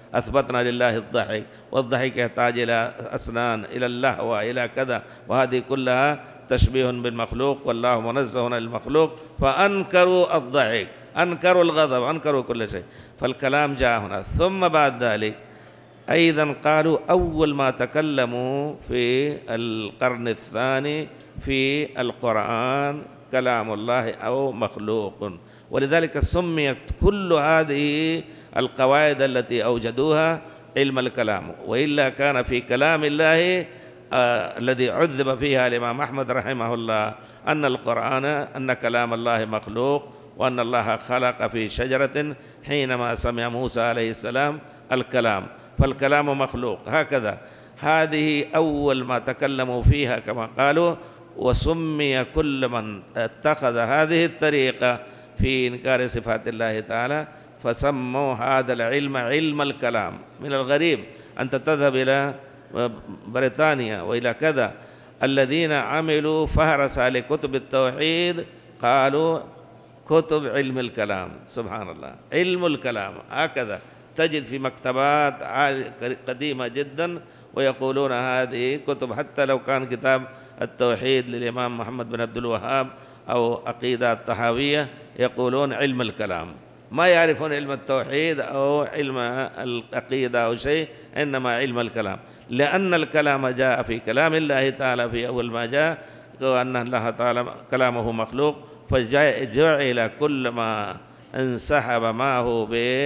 أثبتنا لله الضحك، والضحك يحتاج إلى أسنان، إلى اللهو، إلى كذا، وهذه كلها تشبيه بالمخلوق، والله منزه عن المخلوق، فأنكروا الضحك، أنكروا الغضب، أنكروا كل شيء. فالكلام جاء هنا. ثم بعد ذلك أيضا قالوا أول ما تكلموا في القرن الثاني في القرآن كلام الله أو مخلوق، ولذلك سميت كل هذه القواعد التي أوجدوها علم الكلام. وإلا كان في كلام الله آه الذي عذب فيها الإمام أحمد رحمه الله أن القرآن أن كلام الله مخلوق، وأن الله خلق في شجرة حينما سمع موسى عليه السلام الكلام، فالكلام مخلوق. هكذا هذه أول ما تكلموا فيها كما قالوا. وسمي كل من اتخذ هذه الطريقة في إنكار صفات الله تعالى فسموا هذا العلم علم الكلام. من الغريب أنت تذهب إلى بريطانيا وإلى كذا، الذين عملوا فهرس لكتب التوحيد قالوا كتب علم الكلام. سبحان الله، علم الكلام هكذا تجد في مكتبات قديمة جدا، ويقولون هذه كتب، حتى لو كان كتاب التوحيد للإمام محمد بن عبد الوهاب أو عقيدة الطحاوية، يقولون علم الكلام، ما يعرفون علم التوحيد أو علم العقيدة أو شيء، إنما علم الكلام، لأن الكلام جاء في كلام الله تعالى في أول ما جاء، وأن الله تعالى كلامه مخلوق، فجعل كل ما انسحب معه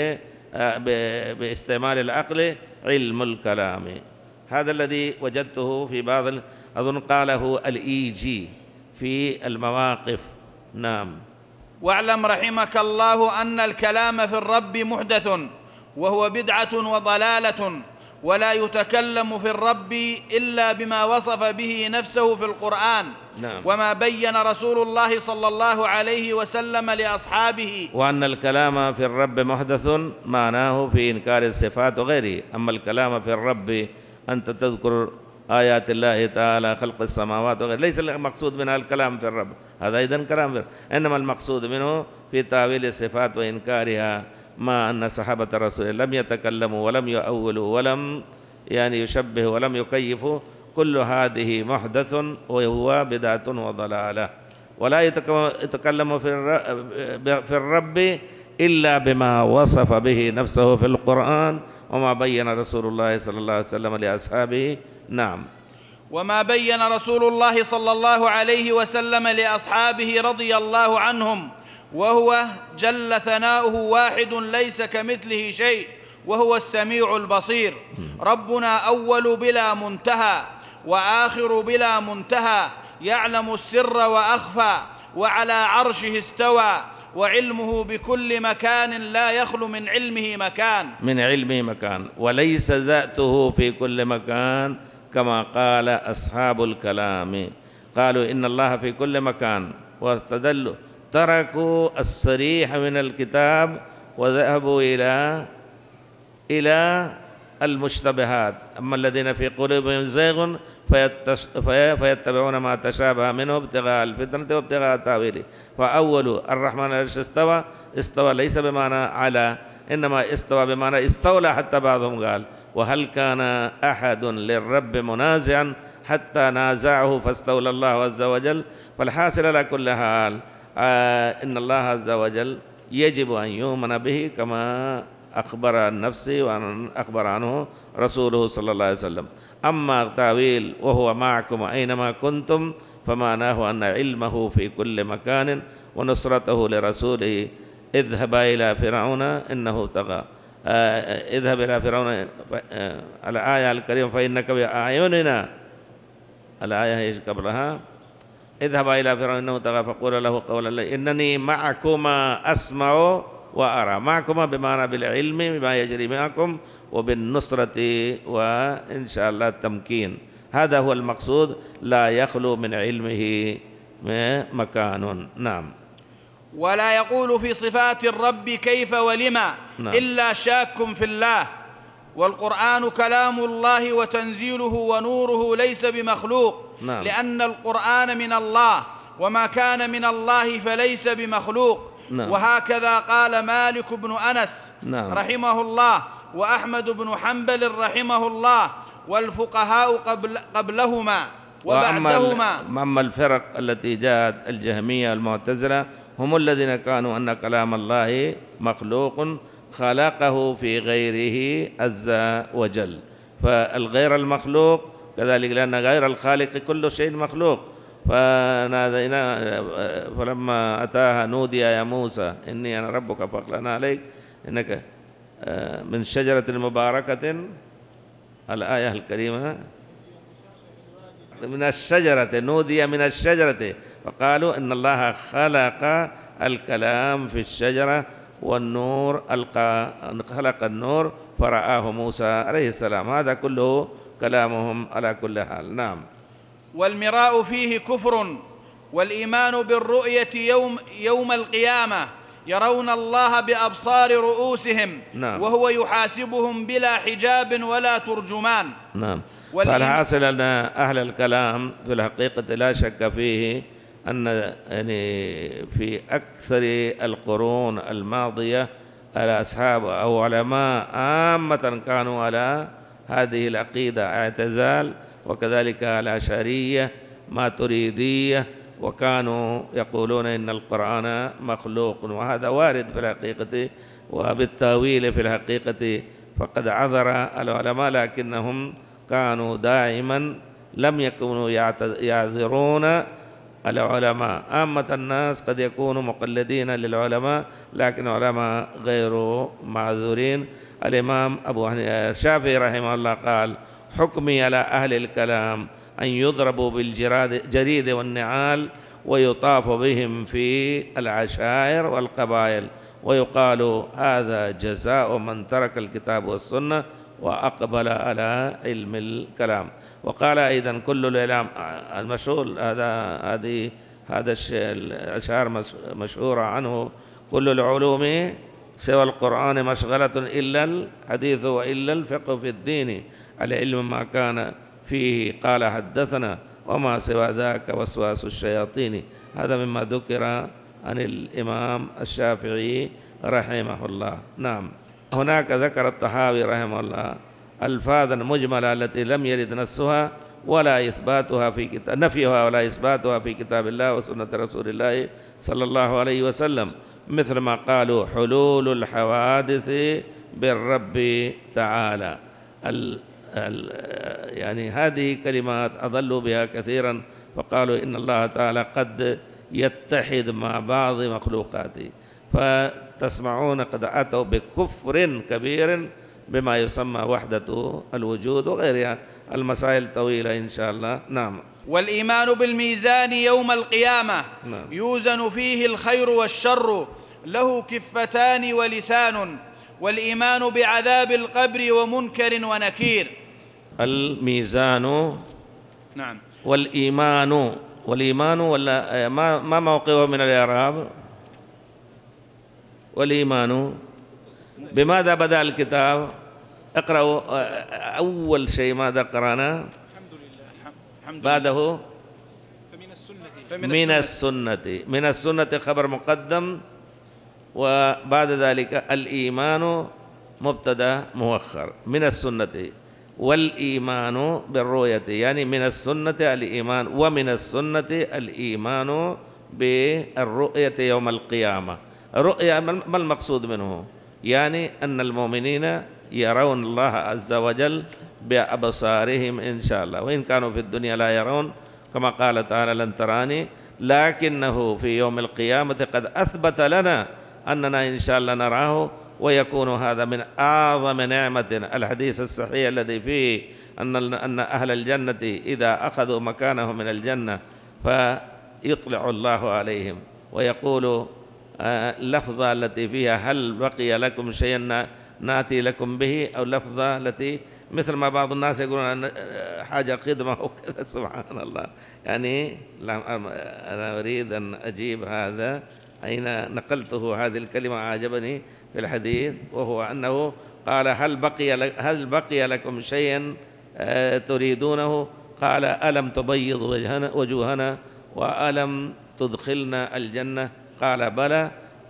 باستعمال العقل علم الكلام. هذا الذي وجدته في بعض أظن قاله الإيجي في المواقف. نعم. واعلم رحمك الله أن الكلام في الرب محدث وهو بدعة وضلالة، ولا يتكلم في الرب إلا بما وصف به نفسه في القرآن. نعم. وما بين رسول الله صلى الله عليه وسلم لأصحابه. وأن الكلام في الرب محدث معناه في إنكار الصفات وغيره. أما الكلام في الرب أنت تذكر آيات الله تعالى، خلق السماوات وغيره، ليس المقصود منها الكلام في الرب، هذا أيضا كلام في الرب، إنما المقصود منه في تأويل الصفات وإنكارها، ما أن صحابة الرسول لم يتكلموا ولم يؤولوا ولم يعني يشبهوا ولم يكيفوا، كل هذه محدث وهو بدعة وضلالة. ولا يتكلم في الرب إلا بما وصف به نفسه في القرآن، وما بين رسول الله صلى الله عليه وسلم لأصحابه. نعم. وما بين رسول الله صلى الله عليه وسلم لأصحابه رضي الله عنهم، وهو جل ثناؤه واحد ليس كمثله شيء وهو السميع البصير. ربنا أول بلا منتهى وآخر بلا منتهى، يعلم السر وأخفى، وعلى عرشه استوى، وعلمه بكل مكان لا يخلو من علمه مكان. من علمه مكان، وليس ذاته في كل مكان كما قال أصحاب الكلام، قالوا إن الله في كل مكان، واستدلوا تركوا الصريح من الكتاب وذهبوا إلى إلى المشتبهات. أما الذين في قلوبهم زيغ فيتبعون ما تشابه منه ابتغاء الفتنة وابتغاء تأويله. فأولوا الرحمن على العرش استوى، استوى ليس بمعنى على، إنما استوى بمعنى استولى، حتى بعضهم قال وهل كان أحد للرب منازعا حتى نازعه فاستولى الله عز وجل. فالحاصل على كل حال آه إن الله عز وجل يجب أن يؤمن به كما أخبر عن نفسه وأن أخبر عنه رسوله صلى الله عليه وسلم. أما التأويل وهو معكم أينما كنتم فمعناه أن علمه في كل مكان ونصرته لرسوله. اذهب إلى فرعون إنه طغى، آه اذهب إلى فرعون آه الآية الكريمة فإنك بأعيننا، الآية هي قبلها اذهب إلى فرعون إنه طغى فقول له قولا إنني معكما أسمع وأرى. معكما بمعنى بالعلم بما يجري معكم وبالنصرة وإن شاء الله التمكين. هذا هو المقصود، لا يخلو من علمه مكان. نعم. ولا يقول في صفات الرب كيف ولما نعم. إلا شاك في الله. والقرآن كلام الله وتنزيله ونوره ليس بمخلوق نعم. لأن القرآن من الله، وما كان من الله فليس بمخلوق، نعم. وهكذا قال مالك بن أنس نعم. رحمه الله، وأحمد بن حنبل رحمه الله، والفقهاء قبل قبلهما وبعدهما. وأما الفرق التي جاءت الجهمية المعتزلة هم الذين كانوا أن كلام الله مخلوق خلقه في غيره عز وجل، فالغير المخلوق كذلك، لأن غير الخالق كل شيء مخلوق. فنادينا فلما أتاها نودي يا موسى إني أنا ربك فاخلعنا عليك إنك من شجرة مباركة، الآية الكريمة من الشجرة، نودي من الشجرة، فقالوا إن الله خلق الكلام في الشجرة والنور ألقى خلق النور فرآه موسى عليه السلام. هذا كله كلامهم على كل حال. نعم. والمراء فيه كفر، والإيمان بالرؤية يوم, يوم القيامة، يرون الله بأبصار رؤوسهم. نعم. وهو يحاسبهم بلا حجاب ولا ترجمان. نعم. فالحاصل أن أهل الكلام في الحقيقة لا شك فيه أن يعني في أكثر القرون الماضية الأصحاب أو علماء عامة كانوا على هذه العقيدة، اعتزال وكذلك الأشعرية ماتريدية، وكانوا يقولون إن القرآن مخلوق، وهذا وارد في الحقيقة وبالتاويل في الحقيقة. فقد عذر العلماء لكنهم كانوا دائما لم يكونوا يعذرون العلماء. عامة الناس قد يكونوا مقلدين للعلماء لكن العلماء غير معذورين. الإمام أبو الشافعي رحمه الله قال: حكمي على أهل الكلام أن يضربوا بالجريد والنعال ويطاف بهم في العشائر والقبائل، ويقال هذا جزاء من ترك الكتاب والسنة وأقبل على علم الكلام. وقال أيضا: كل الإعلام المشهور هذا هذه هذا الأشعار مشهورة عنه: كل العلوم سوى القرآن مشغلة إلا الحديث وإلا الفقه في الدين، العلم ما كان فيه قال حدثنا وما سوى ذاك وسواس الشياطين. هذا مما ذكر عن الإمام الشافعي رحمه الله. نعم. هناك ذكر الطحاوي رحمه الله ألفاظا مجملة التي لم يرد نصها ولا إثباتها في كتاب نفيها ولا إثباتها في كتاب الله وسنة رسول الله صلى الله عليه وسلم، مثل ما قالوا: حلول الحوادث بالرب تعالى. ال ال يعني هذه كلمات أضلوا بها كثيرا، فقالوا إن الله تعالى قد يتحد مع بعض مخلوقاته، فتسمعون قد أتوا بكفر كبير بما يسمى وحدة الوجود وغيرها. المسائل طويلة إن شاء الله. نعم. والإيمان بالميزان يوم القيامة. نعم. يوزن فيه الخير والشر، له كفتان ولسان. والإيمان بعذاب القبر ومنكر ونكير. الميزان. نعم. والإيمان والإيمان ولا ما ما موقعه من الإعراب؟ والإيمان بماذا بدأ الكتاب؟ اقرأوا أول شيء ماذا قرأنا؟ الحمد لله. الحمد بعده فمن السنة. من السنة. من السنة خبر مقدم، وبعد ذلك الإيمان مبتدأ مؤخر. من السنة والإيمان بالرؤية، يعني من السنة الإيمان، ومن السنة الإيمان بالرؤية يوم القيامة. الرؤية ما المقصود منه؟ يعني أن المؤمنين يرون الله عز وجل بأبصارهم إن شاء الله، وإن كانوا في الدنيا لا يرون كما قال تعالى: لن تراني، لكنه في يوم القيامة قد أثبت لنا أننا إن شاء الله نراه، ويكون هذا من أعظم نعمة. الحديث الصحيح الذي فيه أن أن أهل الجنة إذا أخذوا مكانهم من الجنة فيطلع الله عليهم ويقول اللفظة التي فيها: هل بقي لكم شيئا ناتي لكم به، أو لفظة التي مثل ما بعض الناس يقولون حاجة خدمة وكذا. سبحان الله. يعني أنا أريد أن أجيب هذا أين نقلته هذه الكلمة، عجبني في الحديث، وهو أنه قال: هل بقي هل بقي لكم شيئا تريدونه؟ قال: ألم تبيض وجوهنا وألم تدخلنا الجنة؟ قال: بلى.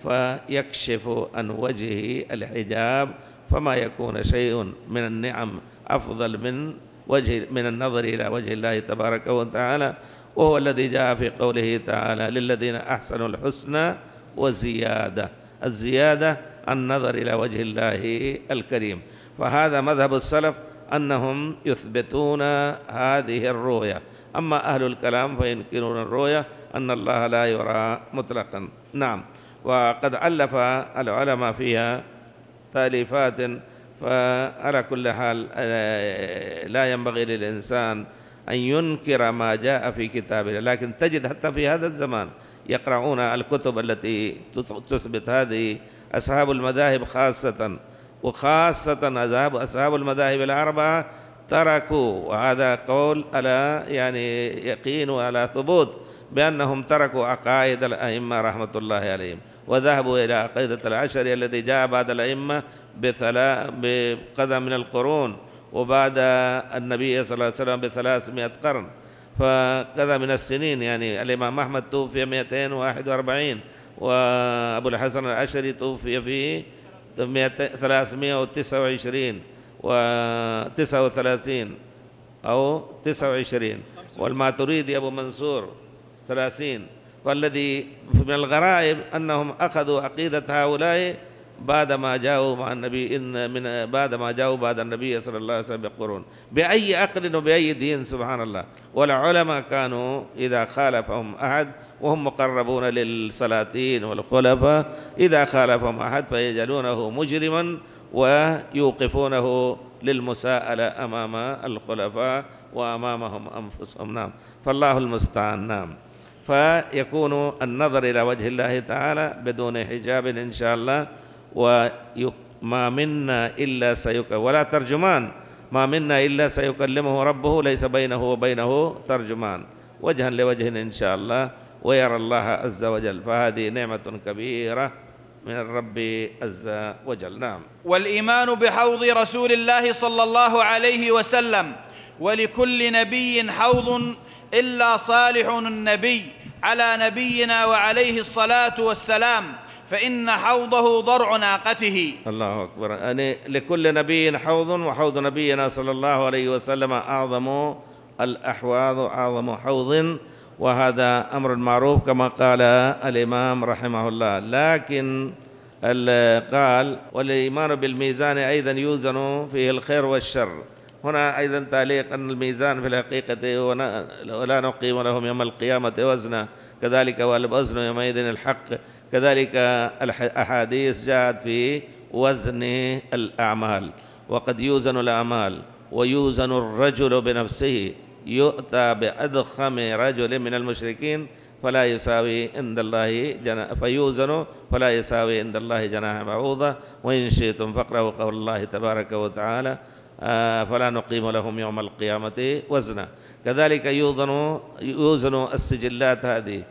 فيكشف عن وجهه الحجاب، فما يكون شيء من النعم أفضل من وجه من النظر إلى وجه الله تبارك وتعالى، وهو الذي جاء في قوله تعالى: للذين أحسنوا الحسنى وزيادة. الزيادة النظر إلى وجه الله الكريم. فهذا مذهب السلف أنهم يثبتون هذه الرؤية. أما أهل الكلام فينكرون الرؤية أن الله لا يرى مطلقا. نعم. وقد ألف العلماء فيها تأليفات، فعلى كل حال لا ينبغي للإنسان أن ينكر ما جاء في كتاب الله، لكن تجد حتى في هذا الزمان يقرؤون الكتب التي تثبت هذه. أصحاب المذاهب خاصة، وخاصة أصحاب المذاهب الأربعة تركوا، وهذا قول على يعني يقين وعلى ثبوت، بأنهم تركوا عقائد الأئمة رحمة الله عليهم، وذهبوا إلى عقيدة العشرية الذي جاء بعد الأئمة بقدم من القرون، وبعد النبي صلى الله عليه وسلم بثلاثمائة قرن، فكذا من السنين. يعني الإمام أحمد توفي مئتين وواحد وأربعين، وأبو الحسن العشري توفي في ثلاثمائة وتسعة وعشرين وتسعة وثلاثين أو تسعة وعشرين، والماتريدي أبو منصور ثلاثين. والذي من الغرائب أنهم أخذوا عقيدة هؤلاء بعدما جاءوا مع النبي إن من بعدما جاءوا بعد النبي صلى الله عليه وسلم بقرون، بأي عقل وبأي دين، سبحان الله. والعلماء كانوا إذا خالفهم أحد، وهم مقربون للسلاطين والخلفاء، إذا خالفهم أحد فيجعلونه مجرما ويوقفونه للمساءلة أمام الخلفاء وأمامهم أنفسهم. نعم. فالله المستعان. نعم. فيكون النظر إلى وجه الله تعالى بدون حجاب إن شاء الله. وما منا إلا سيكلم، ولا ترجمان، ما منا إلا سيكلمه ربه ليس بينه وبينه ترجمان، وجها لوجه إن شاء الله، ويرى الله عز وجل. فهذه نعمة كبيرة من الرب عز وجل. نعم. والإيمان بحوض رسول الله صلى الله عليه وسلم، ولكل نبي حوض إلا صالح النبي على نبينا وعليه الصلاة والسلام، فإن حوضه ضرع ناقته. الله أكبر. يعني لكل نبي حوض، وحوض نبينا صلى الله عليه وسلم أعظم الأحواض، أعظم حوض، وهذا أمر معروف كما قال الإمام رحمه الله. لكن قال: والإيمان بالميزان أيضا يوزن فيه الخير والشر. هنا أيضا تعليق أن الميزان في الحقيقة ولا نقيم لهم يوم القيامة وزنا، كذلك والوزن يومئذ الحق. كذلك الأحاديث جاءت في وزن الأعمال، وقد يوزن الأعمال ويوزن الرجل بنفسه، يؤتى بأضخم رجل من المشركين فلا يساوي عند الله جناح، فيوزن فلا يساوي عند الله جناح بعوضة. وإن شئتم فاقرأوا قول الله تبارك وتعالى: آه فلا نقيم لهم يوم القيامة وزنا. كذلك يوزن يوزن السجلات هذه.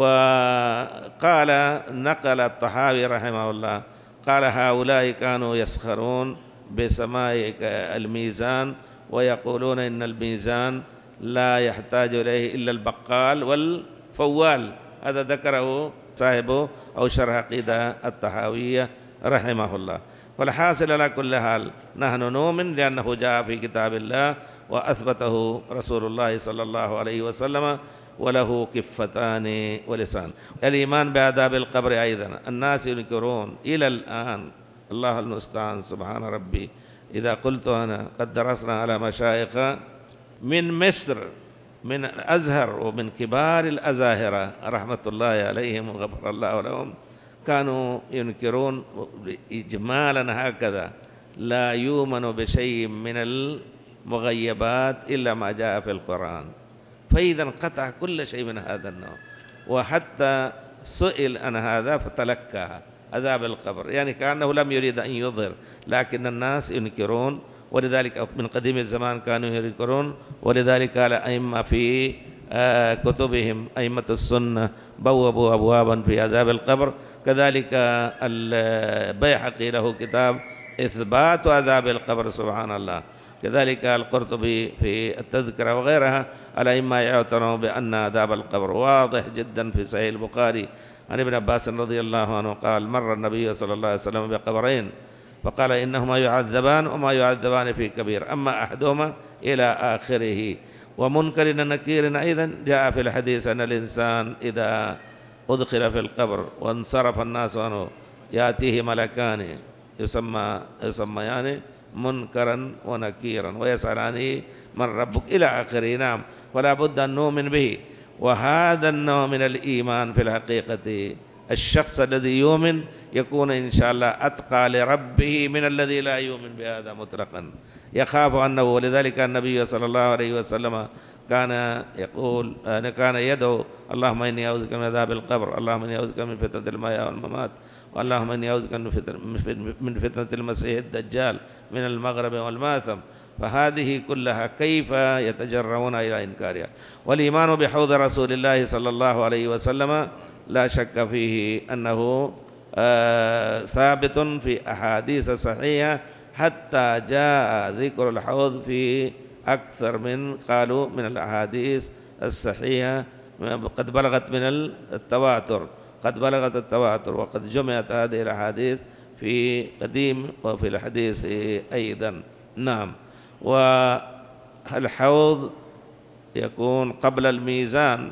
وقال نقل الطحاوي رحمه الله قال: هؤلاء كانوا يسخرون بسماء الميزان، ويقولون إن الميزان لا يحتاج إليه إلا البقال والفوال. هذا ذكره صاحبه أو شرح عقيدة الطحاوية رحمه الله. والحاصل على كل حال نحن نؤمن لأنه جاء في كتاب الله وأثبته رسول الله صلى الله عليه وسلم، وله كفتان ولسان. الإيمان بآداب القبر أيضا الناس ينكرون إلى الآن، الله المستعان. سبحان ربي، إذا قلت أنا قد درسنا على مشايخ من مصر، من الأزهر ومن كبار الأزاهرة رحمة الله عليهم وغفر الله لهم، كانوا ينكرون إجمالا هكذا: لا يؤمن بشيء من المغيبات إلا ما جاء في القرآن. فإذا انقطع كل شيء من هذا النوع. وحتى سئل عن هذا فتلكى عذاب القبر، يعني كأنه لم يريد أن يظهر، لكن الناس ينكرون. ولذلك من قديم الزمان كانوا ينكرون. ولذلك قال أئمة في كتبهم، أئمة السنة بوبوا أبوابا في عذاب القبر. كذلك البيهقي له كتاب إثبات عذاب القبر، سبحان الله. كذلك القرطبي في التذكرة وغيرها، الأئمة يعترفون بأن عذاب القبر واضح جدا في صحيح البخاري. عن ابن عباس رضي الله عنه قال مر النبي صلى الله عليه وسلم بقبرين فقال إنهما يعذبان وما يعذبان في كبير أما أحدهما إلى آخره. ومنكر نكير أيضا جاء في الحديث أن الإنسان إذا أدخل في القبر وانصرف الناس عنه يأتيه ملكان يسمى يسميان منكرا ونكيرا ويسألانه من ربك إلى آخره. نعم، فلا بد أن نؤمن به. وهذا النوع من الإيمان في الحقيقة الشخص الذي يؤمن يكون إن شاء الله أتقى لربه من الذي لا يؤمن بهذا مطلقا، يخاف أنه. ولذلك النبي صلى الله عليه وسلم كان يقول كان يدعو اللهم إني أعوذ بك من عذاب القبر، اللهم إني أعوذ بك من فتنة المحيا والممات، اللهم إني أعوذ بك من فتنة المسيح الدجال من المغرب والماثم. فهذه كلها كيف يتجرؤون إلى إنكارها. والإيمان بحوض رسول الله صلى الله عليه وسلم لا شك فيه أنه آه ثابت في أحاديث صحيحة، حتى جاء ذكر الحوض في أكثر من قالوا من الأحاديث الصحيحة قد بلغت من التواتر قد بلغت التواتر وقد جمعت هذه الأحاديث في قديم وفي الحديث أيضا. نعم. والحوض يكون قبل الميزان،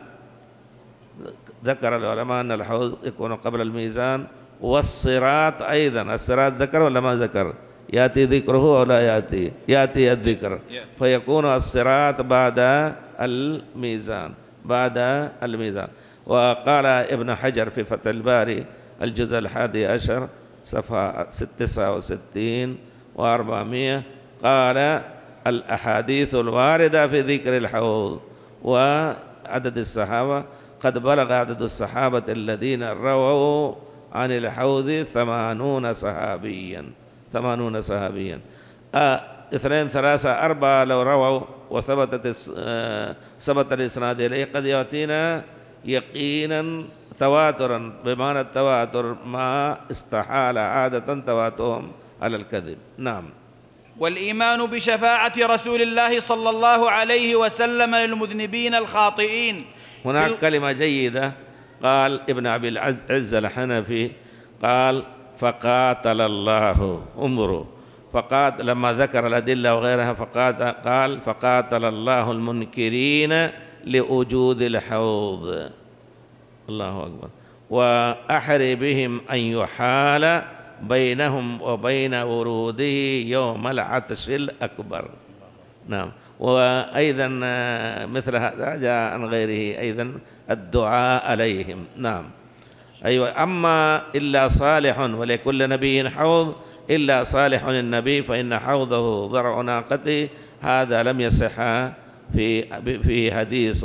ذكر العلماء أن الحوض يكون قبل الميزان، والصراط أيضا. الصراط ذكر ولا ما ذكر؟ يأتي ذكره ولا يأتي؟ يأتي الذكر، فيكون الصراط بعد الميزان بعد الميزان. وقال ابن حجر في فتح الباري الجزء الحادي عشر صفحة تسعة وستين وأربعمائة قال الأحاديث الواردة في ذكر الحوض وعدد الصحابة قد بلغ عدد الصحابة الذين رووا عن الحوض ثمانون صحابيا ثمانون صحابيا آه اثنين ثلاثة أربعة لو رووا وثبتت آه ثبت الإسناد إليه قد يأتينا يقينا تواترا، بمعنى التواتر ما استحال عادة تواترهم على الكذب. نعم. والإيمان بشفاعة رسول الله صلى الله عليه وسلم للمذنبين الخاطئين. هناك كلمة جيدة قال ابن أبي العز الحنفي قال فقاتل الله أمره، فقاتل لما ذكر الأدلة وغيرها فقاتل قال فقاتل الله المنكرين لوجود الحوض. الله أكبر. وأحري بهم أن يحال بينهم وبين وروده يوم العطش الأكبر. نعم. وأيضا مثل هذا جاء عن غيره أيضا الدعاء عليهم. نعم. أيوة. أما إلا صالح ولكل نبي حوض إلا صالح النبي فإن حوضه ضرع ناقته، هذا لم يصح في في حديث.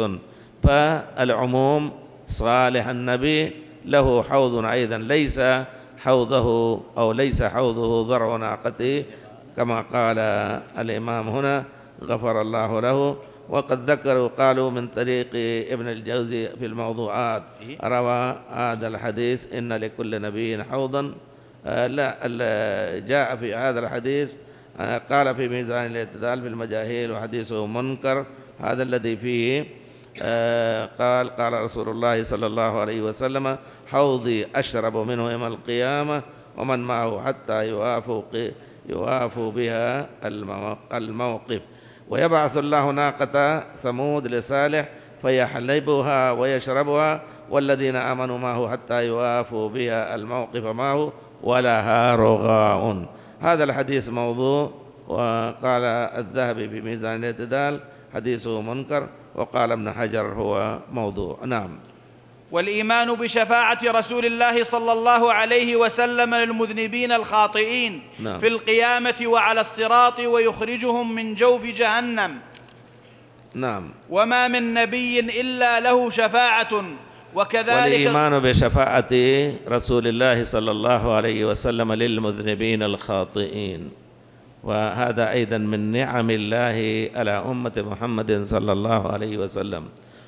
فالعموم صالح النبي له حوض أيضا ليس حوضه أو ليس حوضه ضرع ناقته كما قال الإمام هنا غفر الله له. وقد ذكروا قالوا من طريق ابن الجوزي في الموضوعات روى هذا الحديث إن لكل نبي حوضا. آه لا جاء في هذا الحديث آه قال في ميزان الاعتدال في المجاهيل وحديثه منكر، هذا الذي فيه آه قال قال رسول الله صلى الله عليه وسلم حوضي أشرب منه يوم القيامة ومن معه حتى يوافوا يوافوا بها الموقف. ويبعث الله ناقة ثمود لصالح فيحلبها ويشربها والذين آمنوا معه حتى يوافوا بها الموقف معه ولها رغاء. هذا الحديث موضوع، وقال الذهبي في ميزان الاعتدال حديثه منكر، وقال ابن حجر هو موضوع. نعم. والإيمان بشفاعة رسول الله صلى الله عليه وسلم للمذنبين الخاطئين نعم. في القيامة وعلى الصراط ويخرجهم من جوف جهنم. نعم. وما من نبي إلا له شفاعة. وكذلك والإيمان بشفاعة رسول الله صلى الله عليه وسلم للمذنبين الخاطئين، وهذا أيضا من نعم الله على أمة محمد صلى الله عليه وسلم.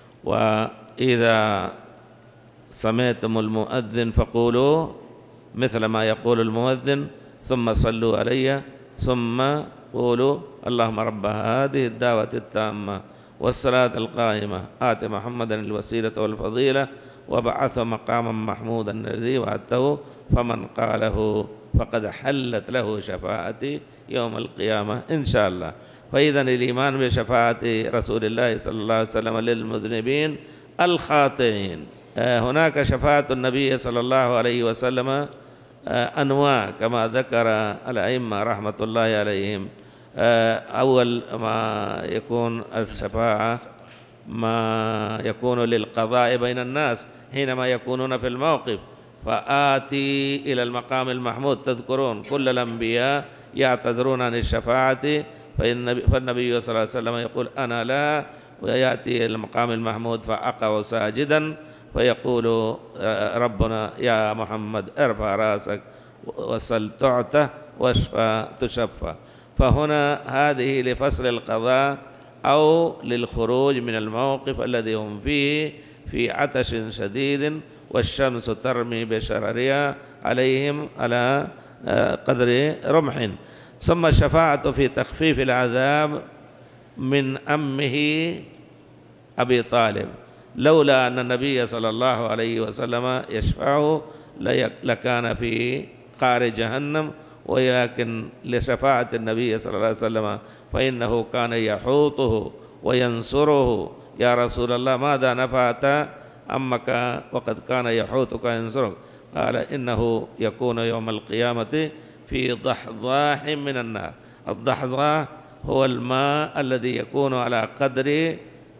وإذا سمعتم المؤذن فقولوا مثل ما يقول المؤذن ثم صلوا علي ثم قولوا اللهم رب هذه الدعوة التامة والصلاة القائمة آت محمدا الوسيلة والفضيلة وبعث مقاما محمودا الذي وعدته فمن قاله فقد حلت له شفاعتي يوم القيامة إن شاء الله. فإذا الإيمان بشفاعة رسول الله صلى الله عليه وسلم للمذنبين الخاطئين. هناك شفاعة النبي صلى الله عليه وسلم أنواع كما ذكر الأئمة رحمة الله عليهم. أول ما يكون الشفاعة ما يكون للقضاء بين الناس حينما يكونون في الموقف، فآتي إلى المقام المحمود. تذكرون كل الأنبياء يعتذرون عن الشفاعة، فالنبي صلى الله عليه وسلم يقول أنا لا، ويأتي المقام المحمود فأقع ساجدا فيقول ربنا يا محمد ارفع راسك وسل تعطى واشفى تشفى. فهنا هذه لفصل القضاء أو للخروج من الموقف الذي هم فيه في عطش شديد والشمس ترمي بشررها عليهم على قدر رمح. ثم الشفاعة في تخفيف العذاب من أمه أبي طالب، لولا أن النبي صلى الله عليه وسلم يشفعه لكان في قعر جهنم، ولكن لشفاعة النبي صلى الله عليه وسلم فإنه كان يحوطه وينصره. يا رسول الله ماذا نفعت أمك وقد كان يحوطك وينصرك؟ قال إنه يكون يوم القيامة في ضحضاح من النار. الضحضاح هو الماء الذي يكون على قدر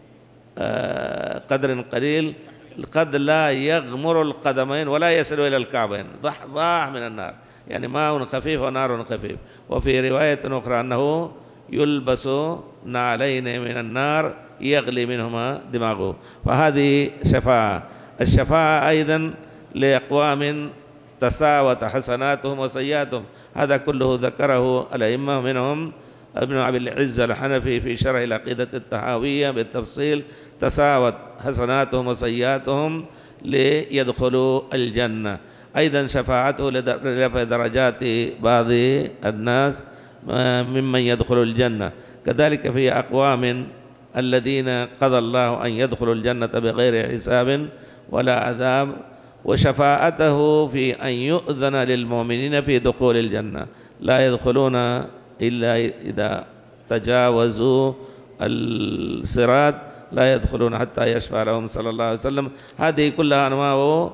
قدر قليل قد لا يغمر القدمين ولا يصل إلى الكعبين. ضحضاح من النار يعني ماء خفيف ونار خفيف. وفي رواية أخرى أنه يلبس نعلين من النار يغلي منهما دماغه. فهذه شفاعة. الشفاعة أيضا لأقوام تساوت حسناتهم وسيئاتهم، هذا كله ذكره الأئمة، منهم ابن أبي العز الحنفي في شرح العقيدة الطحاوية بالتفصيل: تساوت حسناتهم وسيئاتهم ليدخلوا الجنة. أيضا شفاعته لرفع درجات بعض الناس ممن يدخل الجنة. كذلك في أقوام الذين قضى الله أن يدخلوا الجنة بغير حساب ولا عذاب، وشفاعته في أن يؤذن للمؤمنين في دخول الجنة، لا يدخلون إلا إذا تجاوزوا الصراط، لا يدخلون حتى يشفع لهم صلى الله عليه وسلم. هذه كلها أنواع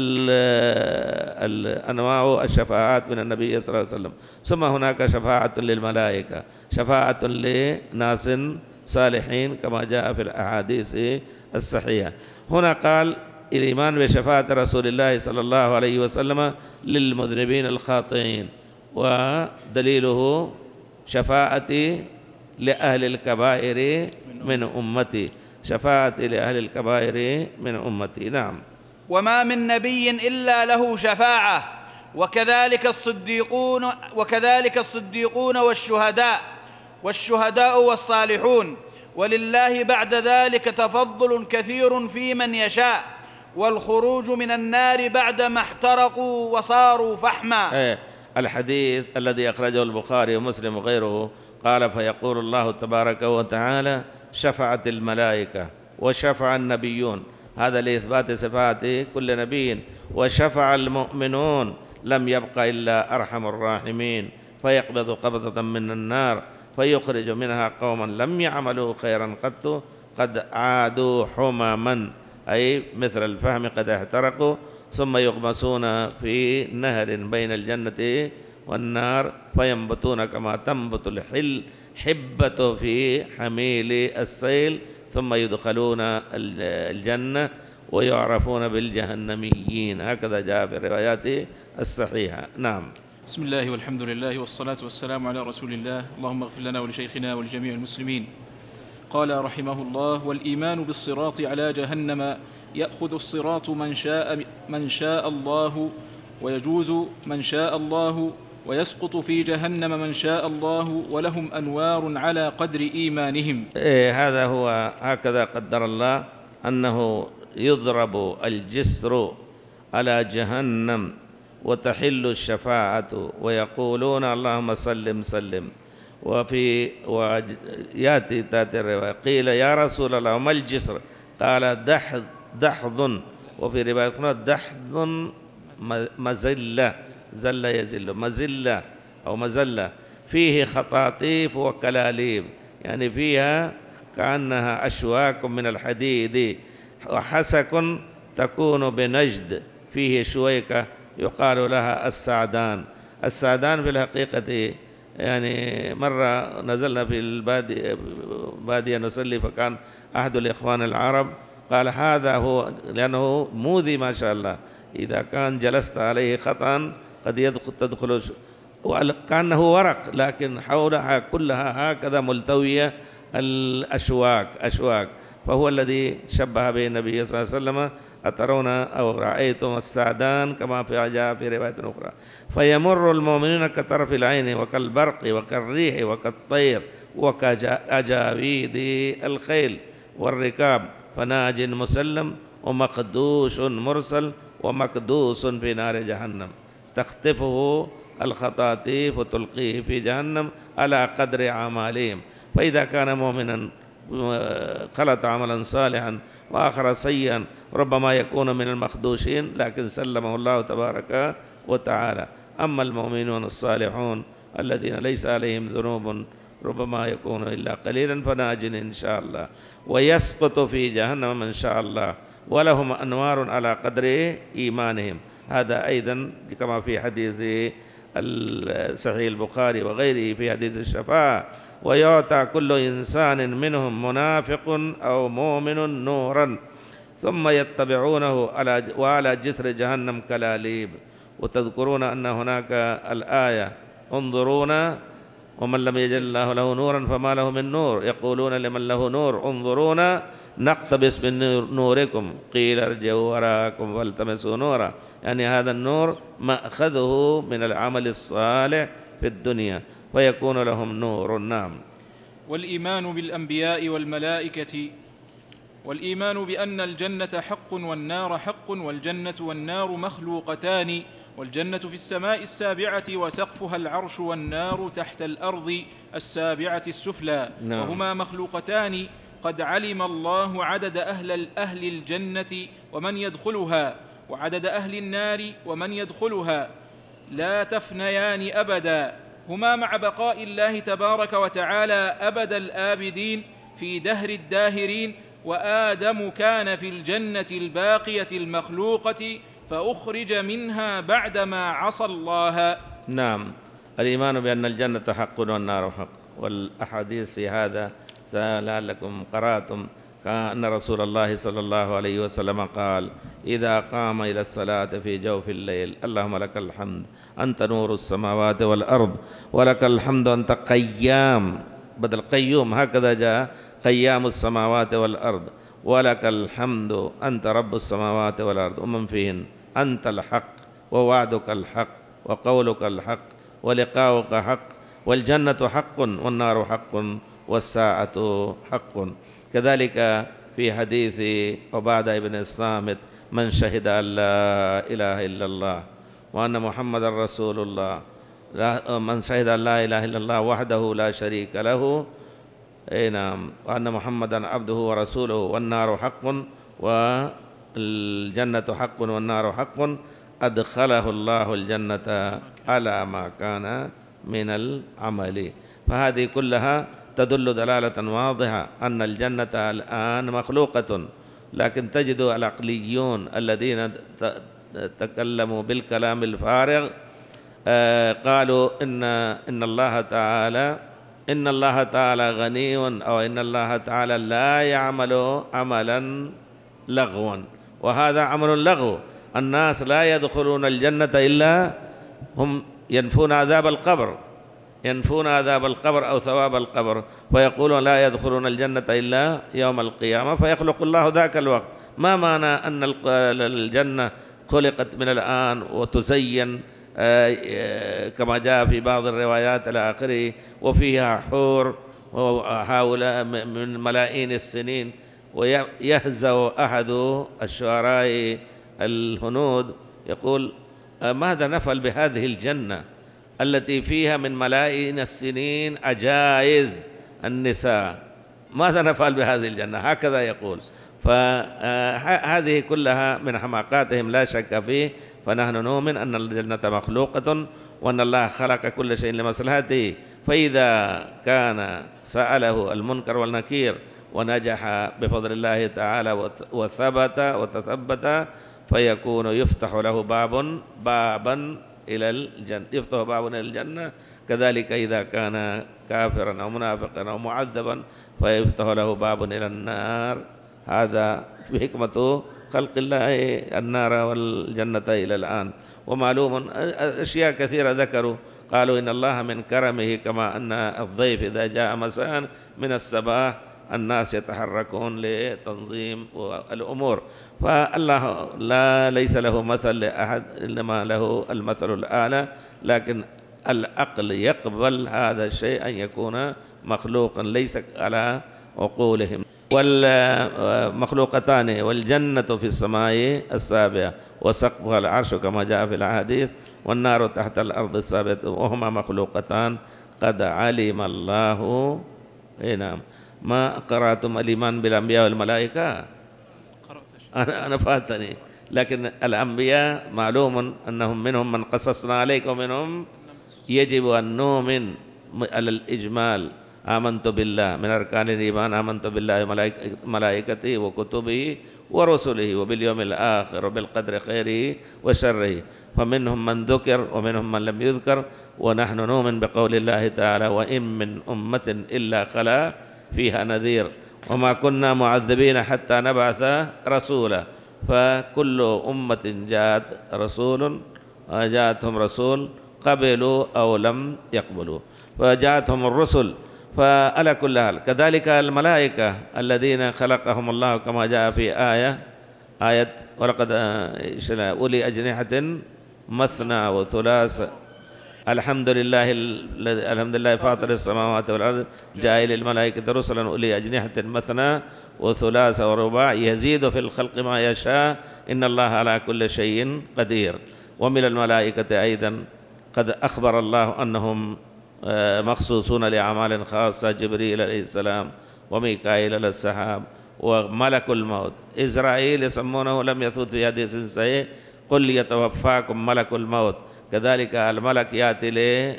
أنواع الشفاعات من النبي صلى الله عليه وسلم. ثم هناك شفاعة للملائكة، شفاعة لناس صالحين كما جاء في الأحاديث الصحيحة. هنا قال الإيمان بشفاعة رسول الله صلى الله عليه وسلم للمذنبين الخاطئين، ودليله شفاعتي لأهل الكبائر من أمتي، شفاعتي لأهل الكبائر من أمتي. نعم. وما من نبي إلا له شفاعة، وكذلك الصديقون وكذلك الصديقون والشهداء والشهداء والصالحون، ولله بعد ذلك تفضل كثير في من يشاء، والخروج من النار بعدما احترقوا وصاروا فحما. إيه الحديث الذي أخرجه البخاري ومسلم وغيره قال: فيقول الله تبارك وتعالى: شفعت الملائكة وشفع النبيون، هذا لإثبات صفات كل نبي، وشفع المؤمنون، لم يبق إلا أرحم الراحمين، فيقبض قبضة من النار فيخرج منها قوما لم يعملوا خيرا قط قد عادوا حمما، أي مثل الفحم قد احترقوا، ثم يغمسون في نهر بين الجنة والنار فينبتون كما تنبت الحل حبة في حميل السيل، ثم يدخلون الجنة ويعرفون بالجهنميين. هكذا جاء في الروايات الصحيحة. نعم. بسم الله والحمد لله والصلاة والسلام على رسول الله. اللهم اغفر لنا ولشيخنا ولجميع المسلمين. قال رحمه الله: والإيمان بالصراط على جهنم يأخذ الصراط من شاء من شاء الله، ويجوز من شاء الله، ويسقط في جهنم من شاء الله، ولهم أنوار على قدر إيمانهم. إيه هذا هو، هكذا قدر الله أنه يضرب الجسر على جهنم وتحل الشفاعة، ويقولون اللهم سلم سلم. وفي وياتي تاتي الرواية: قيل يا رسول الله ما الجسر؟ قال: دحض دحض وفي رواية أخرى دحض مزلة، زل يزل، مزلة أو مزلة، فيه خطاطيف وكلاليب، يعني فيها كأنها أشواك من الحديد، وحسك تكون بنجد، فيه شويكة يقال لها السعدان. السعدان في الحقيقة يعني مرة نزلنا في البادية بادية نصلي، فكان أحد الإخوان العرب قال هذا هو، لأنه موذي ما شاء الله، إذا كان جلست عليه خطأ قد يدخل تدخل، كأنه ورق لكن حولها كلها هكذا ملتوية الأشواك أشواك. فهو الذي شبه به النبي صلى الله عليه وسلم، أترون أو رأيتم السعدان كما في جاء في رواية أخرى. فيمر المؤمنون كطرف العين وكالبرق وكالريح وكالطير وكأجاويد الخيل والركاب، فناج مسلم ومقدوش مرسل ومكدوس في نار جهنم، تخطفه الخطاطيف وتلقيه في جهنم على قدر أعمالهم. فإذا كان مؤمنا خلط عملا صالحا وآخر سيئا ربما يكون من المخدوشين، لكن سلمه الله تبارك وتعالى. أما المؤمنون الصالحون الذين ليس عليهم ذنوب ربما يكون إلا قليلا، فناج إن شاء الله، ويسقط في جهنم إن شاء الله، ولهم أنوار على قدر إيمانهم. هذا أيضا كما في حديث صحيح البخاري وغيره في حديث الشفاعة، ويعطى كل إنسان منهم منافق أو مؤمن نورا ثم يتبعونه على وعلى جسر جهنم كلاليب. وتذكرون أن هناك الآية انظرونا ومن لم يجعل الله له نورا فما له من نور، يقولون لمن له نور انظرونا نقتبس من نوركم قيل ارجعوا وراءكم فالتمسوا نورا، يعني هذا النور مأخذه من العمل الصالح في الدنيا فيكون لهم نور. نعم. والإيمان بالأنبياء والملائكة، والإيمان بأن الجنة حق والنار حق، والجنة والنار مخلوقتان، والجنة في السماء السابعة وسقفها العرش، والنار تحت الأرض السابعة السفلى، نعم. وهما مخلوقتان قد علم الله عدد أهل, أهل الجنة ومن يدخلها، وعدد أهل النار ومن يدخلها، لا تفنيان أبدا، هما مع بقاء الله تبارك وتعالى أبد الآبدين في دهر الداهرين. وآدم كان في الجنة الباقية المخلوقة فأخرج منها بعدما عصى الله. نعم. الإيمان بأن الجنة حق والنار حق، والأحاديث في هذا لعلكم قرأتم كأن رسول الله صلى الله عليه وسلم قال إذا قام إلى الصلاة في جوف الليل اللهم لك الحمد أنت نور السماوات والأرض ولك الحمد أنت قيام، بدل قيوم هكذا جاء قيام السماوات والأرض، ولك الحمد أنت رب السماوات والأرض ومن فيهن، أنت الحق ووعدك الحق وقولك الحق ولقاؤك حق، والجنة حق والنار حق والساعة حق. كذلك في حديث عبادة بن الصامت من شهد أن لا إله إلا الله وأن محمد رسول الله، من شهد أن لا إله إلا الله وحده لا شريك له، أي نعم، وأن محمدا عبده ورسوله، والنار حق والجنة حق والنار حق، أدخله الله الجنة على ما كان من العمل. فهذه كلها تدل دلالة واضحة أن الجنة الآن مخلوقة، لكن تجد العقليون الذين تكلموا بالكلام الفارغ قالوا إن إن الله تعالى إن الله تعالى غني، أو إن الله تعالى لا يعمل عملا لغوا، وهذا عمل لغو. الناس لا يدخلون الجنة إلا هم ينفون عذاب القبر، ينفون عذاب القبر أو ثواب القبر، فيقولون لا يدخلون الجنة إلا يوم القيامة، فيخلق الله ذاك الوقت. ما معنى أن الجنة خلقت من الآن وتزين كما جاء في بعض الروايات إلى آخره، وفيها حور وهؤلاء من ملايين السنين، ويهزأ أحد الشعراء الهنود يقول ماذا نفعل بهذه الجنة التي فيها من ملايين السنين أجائز النساء، ماذا نفعل بهذه الجنة؟ هكذا يقول. فهذه كلها من حماقاتهم لا شك فيه. فنحن نؤمن أن الجنة مخلوقة وأن الله خلق كل شيء لمصلحته. فإذا كان سأله المنكر والنكير ونجح بفضل الله تعالى وثبت وتثبت فيكون يفتح له باب بابا إلى الجنة، يفتح باب إلى الجنة. كذلك إذا كان كافرا أو منافقا أو معذبا فيفتح له باب إلى النار. هذا بحكمة خلق الله النار والجنة إلى الآن. ومعلوم أشياء كثيرة ذكروا، قالوا إن الله من كرمه كما أن الضيف إذا جاء مساء من الصباح الناس يتحركون لتنظيم الأمور. فالله لا ليس له مثل لأحد إنما له المثل الأعلى، لكن العقل يقبل هذا الشيء أن يكون مخلوقا ليس على عقولهم. والمخلوقتان والجنة في السماء السابعة وسقفها العرش كما جاء في الحديث، والنار تحت الأرض السابعة وهما مخلوقتان قد علم الله. نعم. ما قرأتم الإيمان بالأنبياء والملائكة؟ أنا أنا فاتني، لكن الأنبياء معلوم أنهم منهم من قصصنا عليك ومنهم يجب أن نؤمن على الإجمال. آمنت بالله من أركان الإيمان، آمنت بالله وملائكته وكتبه ورسله وباليوم الآخر وبالقدر خيره وشره. فمنهم من ذكر ومنهم من لم يذكر. ونحن نؤمن بقول الله تعالى وإن من أمة إلا خلا فيها نذير وما كنا معذبين حتى نبعث رسولا. فكل أمة جاءت رسول جاءتهم رسول قبلوا أو لم يقبلوا فجاءتهم الرسل. فعلى كل حال كذلك الملائكة الذين خلقهم الله كما جاء في آية آية ولقد أولي أجنحة مثنى وثلاث. الحمد لله الحمد لله فاطر السماوات والأرض جاعل الملائكة رسلا أولي أجنحة مثنى وثلاث ورباع يزيد في الخلق ما يشاء إن الله على كل شيء قدير. ومن الملائكة أيضا قد أخبر الله أنهم مخصوصون لأعمال خاصة، جبريل عليه السلام وميكائيل على السحاب وملك الموت. إسرائيل يسمونه لم يثبت في حديث صحيح قل يتوفاكم ملك الموت. كذلك الملك يأتي له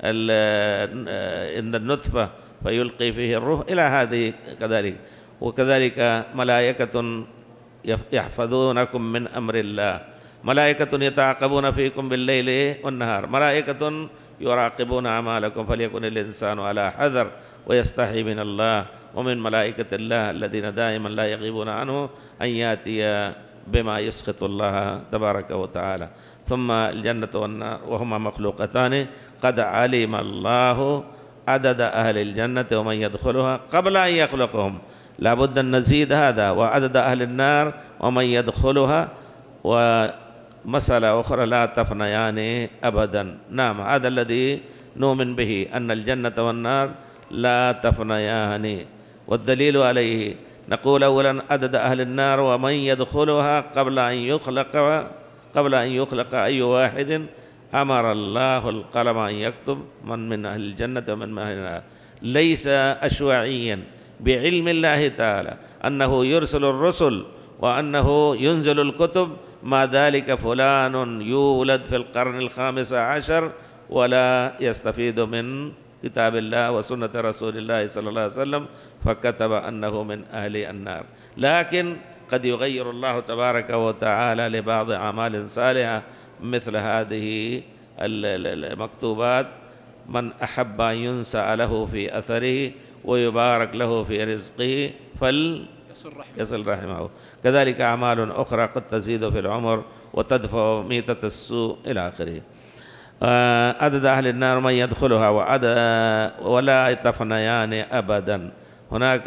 عند النطفة فيلقي فيه الروح إلى هذه كذلك. وكذلك ملائكة يحفظونكم من أمر الله، ملائكة يتعاقبون فيكم بالليل والنهار، ملائكة يراقبون أعمالكم فليكن الإنسان على حذر ويستحي من الله. ومن ملائكة الله الذين دائما لا يغيبون عنه أن يأتي بما يسخط الله تبارك وتعالى. ثم الجنة والنار وهما مخلوقتان قد علم الله عدد أهل الجنة ومن يدخلها قبل أن يخلقهم. لا بد أن نزيد هذا وعدد أهل النار ومن يدخلها، ومسألة أخرى لا تفنيان أبدا. نعم هذا الذي نؤمن به أن الجنة والنار لا تفنيان. والدليل عليه نقول أولا عدد أهل النار ومن يدخلها قبل أن يخلق قبل أن يخلق أي واحد أمر الله القلم أن يكتب من من أهل الجنة ومن من أهل النار. ليس أشوعيا، بعلم الله تعالى أنه يرسل الرسل وأنه ينزل الكتب. ما ذلك فلان يولد في القرن الخامس عشر ولا يستفيد من كتاب الله وسنة رسول الله صلى الله عليه وسلم فكتب أنه من أهل النار. لكن قد يغير الله تبارك وتعالى لبعض أعمال صالحة مثل هذه المكتوبات. من أحب أن ينسى له في أثره ويبارك له في رزقه فليصل رحمه. كذلك أعمال أخرى قد تزيد في العمر وتدفع ميتة السوء إلى آخره. عدد أهل النار من يدخلها وعدد ولا يتفنيان أبدا. هناك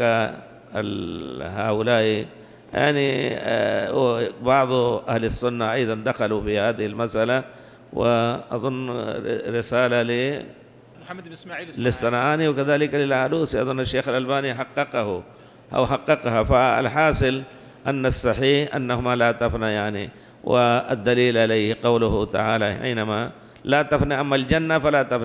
هؤلاء يعني بعض أهل السنة أيضا دخلوا في هذه المسألة، وأظن رسالة ل محمد بن إسماعيل للصنعاني وكذلك للعلوسي، أظن الشيخ الألباني حققه أو حققها. فالحاصل أن الصحيح أنهما لا تفنيان. والدليل عليه قوله تعالى حينما لا تفنى، أما الجنة فلا تفنى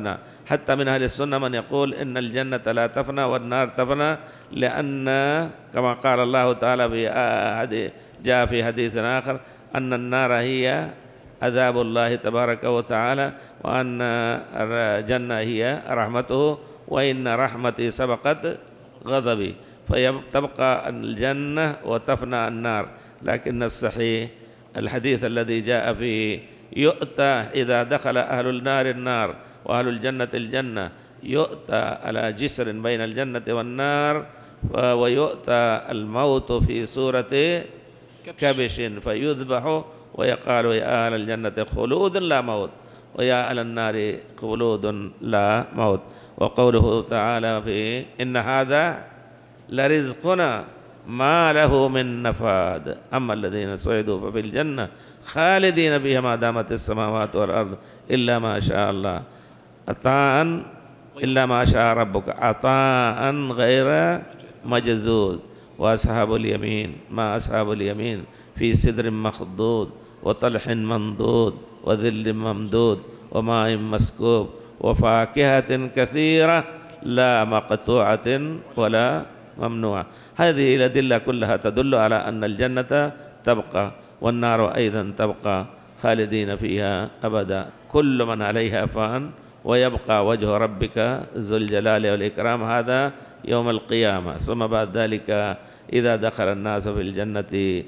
حتى من أهل السنة من يقول إن الجنة لا تفنى والنار تفنى، لأن كما قال الله تعالى في جاء في حديث آخر أن النار هي عذاب الله تبارك وتعالى، وأن الجنة هي رحمته، وإن رحمتي سبقت غضبي، فتبقى الجنة وتفنى النار. لكن الصحيح الحديث الذي جاء فيه يؤتى إذا دخل أهل النار النار وأهل الجنة الجنة، يؤتى على جسر بين الجنة والنار، ويؤتى الموت في صورة كبش فيذبح ويقال يا أهل الجنة خلود لا موت، ويا أهل النار خلود لا موت. وقوله تعالى في إن هذا لرزقنا ما له من نفاد، أما الذين سعدوا ففي الجنة خالدين بها ما دامت السماوات والأرض إلا ما شاء الله، عطاء إلا ما شاء ربك عطاء غير مجذوذ. وأصحاب اليمين ما أصحاب اليمين في سدر مخضود وطلح منضود وذل ممدود وماء مسكوب وفاكهة كثيرة لا مقطوعة ولا ممنوعة. هذه الأدلة كلها تدل على أن الجنة تبقى والنار أيضا تبقى خالدين فيها أبدا. كل من عليها فان ويبقى وجه ربك ذو الجلال والإكرام، هذا يوم القيامة. ثم بعد ذلك إذا دخل الناس في الجنة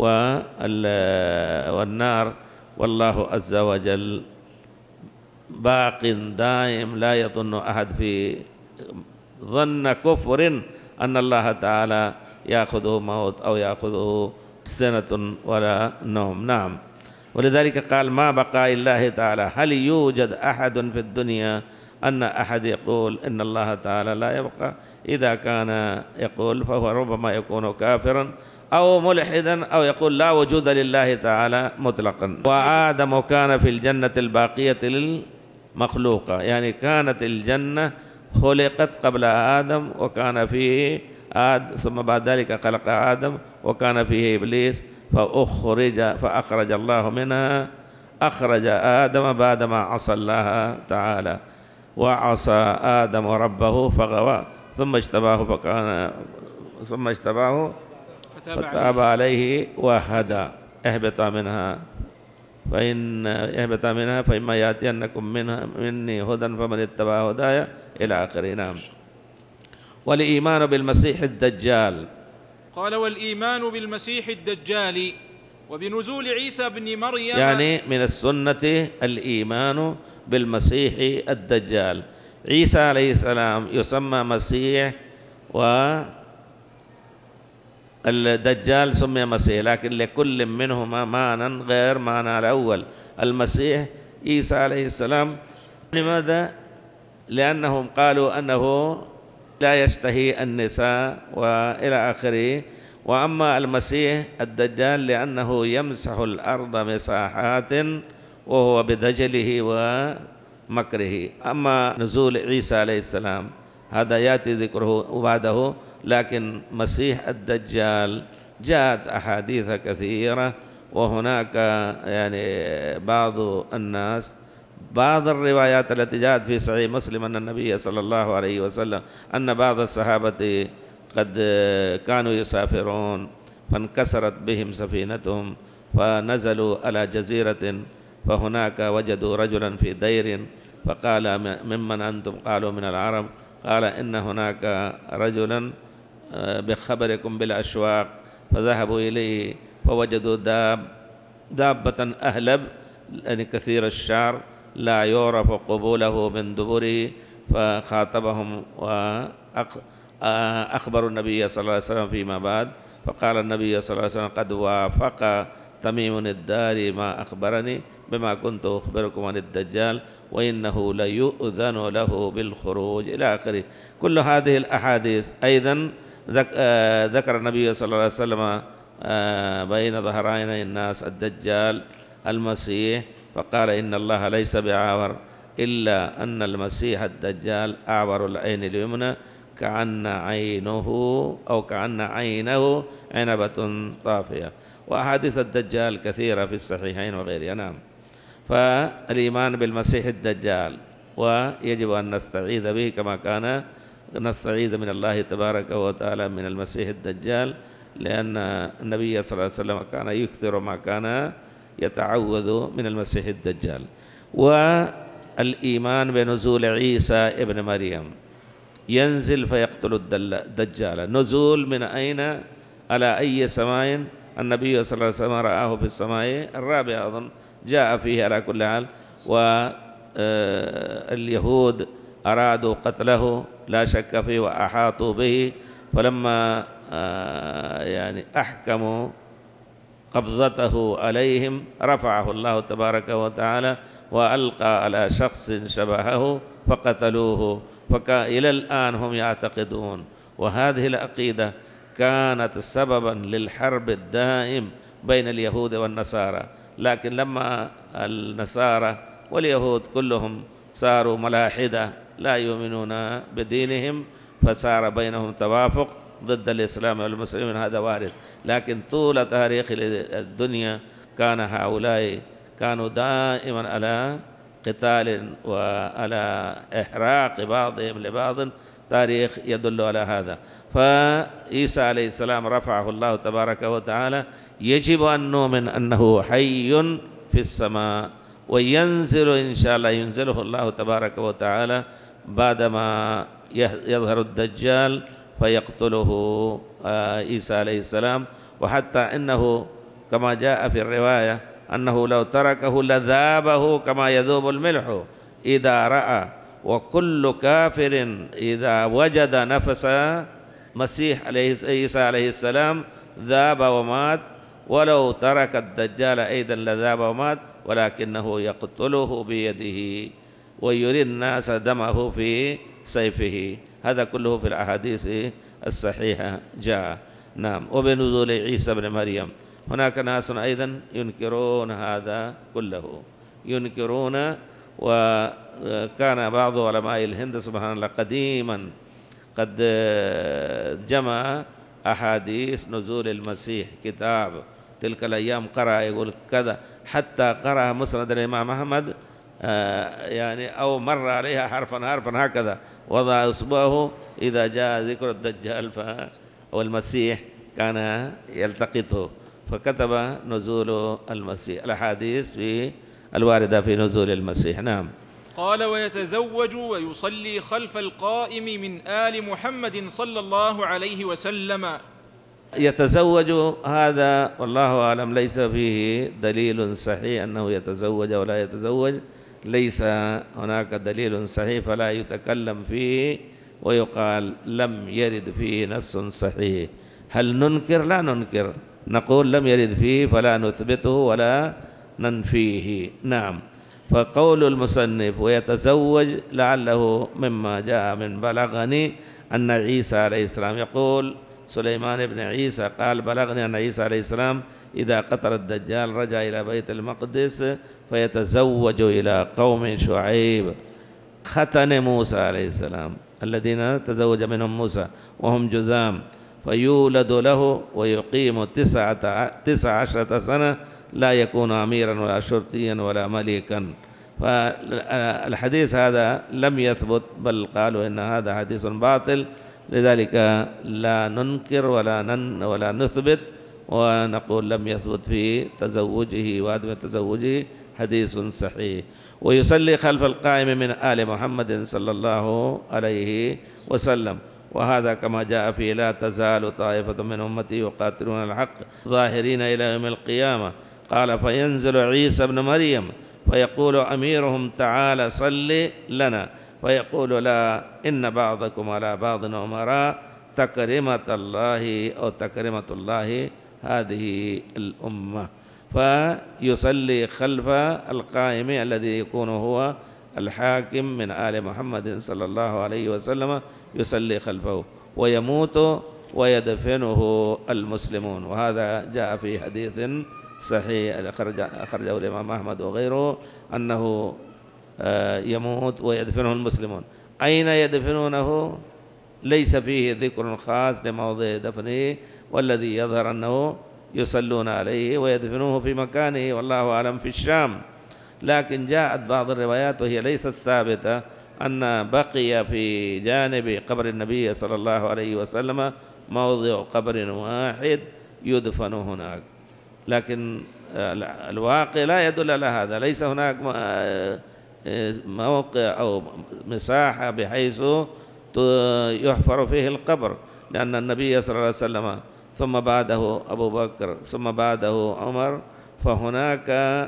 والنار والله عز وجل باق دائم، لا يظن أحد في ظن كفر أن الله تعالى يأخذه موت أو يأخذه سنة ولا نوم. نعم، ولذلك قال ما بقاء الله تعالى. هل يوجد أحد في الدنيا أن أحد يقول إن الله تعالى لا يبقى؟ إذا كان يقول فهو ربما يكون كافرا أو ملحدا أو يقول لا وجود لله تعالى مطلقا. وآدم كان في الجنة الباقية للمخلوقة، يعني كانت الجنة خلقت قبل آدم وكان فيه آدم، ثم بعد ذلك خلق آدم وكان فيه إبليس فأخرج فأخرج الله منها، أخرج آدم بعدما عصى الله تعالى، وعصى آدم ربه فغوى ثم اجتباه فكان ثم اجتباه فتاب عليه وهدى. اهبطا منها فإن اهبطا منها فإما يأتينكم منها مني هدى فمن اتبع هدايا إلى آخره. نعم. والإيمان بالمسيح الدجال. قال والإيمان بالمسيح الدجال وبنزول عيسى بن مريم، يعني من السنة الإيمان بالمسيح الدجال. عيسى عليه السلام يسمى مسيح والدجال سمي مسيح، لكن لكل منهما معنى غير معنى الأول. المسيح عيسى عليه السلام، لماذا؟ لأنهم قالوا أنه لا يشتهي النساء وإلى آخره. وأما المسيح الدجال لأنه يمسح الأرض مساحات وهو بدجله ومكره. أما نزول عيسى عليه السلام هذا يأتي ذكره بعده، لكن مسيح الدجال جاءت أحاديث كثيرة، وهناك يعني بعض الناس بعض الروايات التي جاءت في صحيح مسلم أن النبي صلى الله عليه وسلم أن بعض الصحابة قد كانوا يسافرون فانكسرت بهم سفينتهم فنزلوا على جزيرة، فهناك وجدوا رجلا في دير فقال ممن أنتم؟ قالوا من العرب. قال إن هناك رجلا بخبركم بالأشواق، فذهبوا إليه فوجدوا داب دابة أهلب يعني كثير الشعر لا يعرف قبوله من دبره، فخاطبهم وأخبروا النبي صلى الله عليه وسلم فيما بعد، فقال النبي صلى الله عليه وسلم قد وافق تميم الداري ما أخبرني بما كنت أخبركم عن الدجال وإنه ليؤذن له بالخروج إلى آخره. كل هذه الأحاديث أيضا ذكر النبي صلى الله عليه وسلم بين ظهرين الناس الدجال المسيح، فقال إن الله ليس بعاور إلا أن المسيح الدجال أعور العين اليمنى كأن عينه أو كأن عينه عنبة طافية. وأحاديث الدجال كثيرة في الصحيحين وغيرها. نعم. فالإيمان بالمسيح الدجال ويجب أن نستعيذ به كما كان نستعيذ من الله تبارك وتعالى من المسيح الدجال، لأن النبي صلى الله عليه وسلم كان يكثر ما كان يتعوذ من المسيح الدجال. والإيمان بنزول عيسى ابن مريم، ينزل فيقتل الدجال. نزول من أين؟ على أي سماء؟ النبي صلى الله عليه وسلم رآه في السماء الرابعة أظن، جاء فيه على كل حال. واليهود أرادوا قتله لا شك فيه وأحاطوا به، فلما يعني أحكموا قبضته عليهم رفعه الله تبارك وتعالى وألقى على شخص شبهه فقتلوه، فإلى الآن هم يعتقدون. وهذه العقيدة كانت سببا للحرب الدائم بين اليهود والنصارى، لكن لما النصارى واليهود كلهم صاروا ملاحدة لا يؤمنون بدينهم، فصار بينهم توافق ضد الإسلام والمسلمين، هذا وارد. لكن طول تاريخ الدنيا كان هؤلاء كانوا دائما على قتال وعلى إحراق بعضهم لبعض، تاريخ يدل على هذا. فعيسى عليه السلام رفعه الله تبارك وتعالى، يجب أن نؤمن أنه حي في السماء، وينزل إن شاء الله، ينزله الله تبارك وتعالى بعدما يظهر الدجال فيقتله عيسى عليه السلام. وحتى إنه كما جاء في الرواية أنه لو تركه لذابه كما يذوب الملح إذا رأى. وكل كافر إذا وجد نفس مسيح عليه عيسى عليه السلام ذاب ومات، ولو ترك الدجال أيضا لذاب ومات، ولكنه يقتله بيده ويري الناس دمه في سيفه. هذا كله في الأحاديث الصحيحة جاء. نعم. وبنزول عيسى بن مريم هناك ناس أيضا ينكرون هذا كله، ينكرون. وكان بعض علماء الهند سبحان الله قديما قد جمع أحاديث نزول المسيح، كتاب تلك الأيام قرأ يقول كذا، حتى قرأ مسند الإمام أحمد يعني أو مر عليها حرفا حرفا هكذا، وضع إصبعه إذا جاء ذكر الدجال والمسيح كان يلتقطه، فكتب نزول المسيح، الأحاديث في الواردة في نزول المسيح. نعم. قال: ويتزوج ويصلي خلف القائم من آل محمد صلى الله عليه وسلم. يتزوج هذا والله أعلم ليس فيه دليل صحيح أنه يتزوج ولا يتزوج، ليس هناك دليل صحيح، فلا يتكلم فيه ويقال لم يرد فيه نص صحيح. هل ننكر؟ لا ننكر، نقول لم يرد فيه فلا نثبته ولا ننفيه. نعم. فقول المصنف ويتزوج لعله مما جاء من بلغني أن عيسى عليه السلام يقول، سليمان بن عيسى قال بلغني أن عيسى عليه السلام إذا قتل الدجال رجع إلى بيت المقدس فيتزوج إلى قوم شعيب ختن موسى عليه السلام الذين تزوج منهم موسى وهم جذام، فيولد له ويقيم تسعة تسع عشرة سنة لا يكون أميرا ولا شرطيا ولا ملكا. فالحديث هذا لم يثبت، بل قالوا إن هذا حديث باطل، لذلك لا ننكر ولا نن ولا نثبت، ونقول لم يثبت في تزوجه وعدم تزوجه حديث صحيح. ويصلي خلف القائم من آل محمد صلى الله عليه وسلم، وهذا كما جاء فيه لا تزال طائفة من أمتي يقاتلون الحق ظاهرين إلى يوم القيامة. قال فينزل عيسى ابن مريم فيقول أميرهم تعالى صل لنا، فيقول لا إن بعضكم على بعض أمراء تكرمة الله أو تكرمة الله هذه الأمة. فيصلي خلف القائم الذي يكون هو الحاكم من آل محمد صلى الله عليه وسلم، يصلي خلفه ويموت ويدفنه المسلمون. وهذا جاء في حديث صحيح أخرجه الإمام أحمد وغيره أنه يموت ويدفنه المسلمون. أين يدفنونه؟ ليس فيه ذكر خاص لموضع دفنه، والذي يظهر أنه يصلون عليه ويدفنوه في مكانه، والله أعلم في الشام. لكن جاءت بعض الروايات وهي ليست ثابتة أن بقي في جانب قبر النبي صلى الله عليه وسلم موضع قبر واحد يدفن هناك، لكن الواقع لا يدل على هذا. ليس هناك موقع أو مساحة بحيث يحفر فيه القبر، لأن النبي صلى الله عليه وسلم ثم بعده أبو بكر ثم بعده عمر، فهناك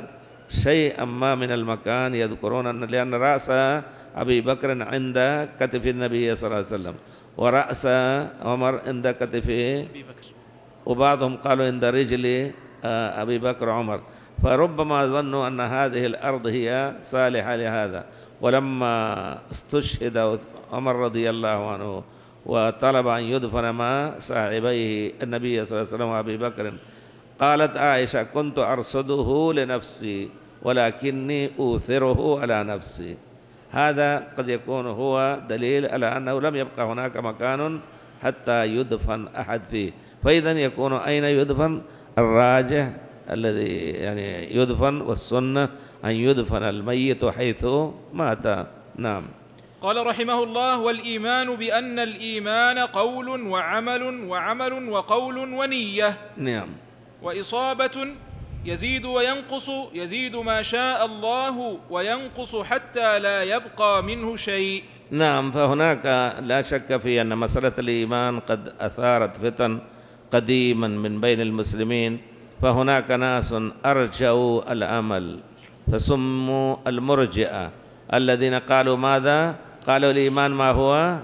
شيئا ما من المكان يذكرون أن لأن رأس أبي بكر عند كتف النبي صلى الله عليه وسلم، ورأس عمر عند كتف أبي بكر، وبعضهم قالوا عند رجل أبي بكر عمر، فربما ظنوا أن هذه الأرض هي صالحة لهذا. ولما استشهد عمر رضي الله عنه وطلب أن يدفن مع صاحبيه النبي صلى الله عليه وسلم وأبي بكر، قالت عائشة: كنت أرصده لنفسي ولكني أوثره على نفسي. هذا قد يكون هو دليل على أنه لم يبقى هناك مكان حتى يدفن أحد فيه، فإذا يكون أين يدفن؟ الراجح الذي يعني يدفن والسنة أن يدفن الميت حيث مات. نعم. قال رحمه الله: والإيمان بأن الإيمان قول وعمل وعمل وقول ونية. نعم. وإصابة يزيد وينقص، يزيد ما شاء الله وينقص حتى لا يبقى منه شيء. نعم. فهناك لا شك في أن مسألة الإيمان قد أثارت فتن قديما من بين المسلمين، فهناك ناس أرجوا الأمل فسموا المرجئة، الذين قالوا ماذا؟ قالوا الإيمان ما هو؟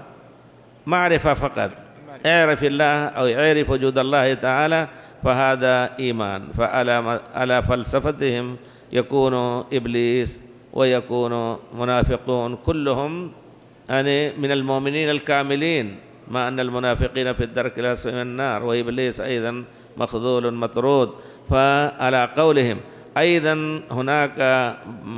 معرفة فقط، اعرف الله أو اعرف وجود الله تعالى فهذا إيمان. فعلى على فلسفتهم يكون إبليس ويكون منافقون كلهم يعني من المؤمنين الكاملين، مع أن المنافقين في الدرك الأسفل من النار، وإبليس أيضا مخذول مطرود. فعلى قولهم أيضا هناك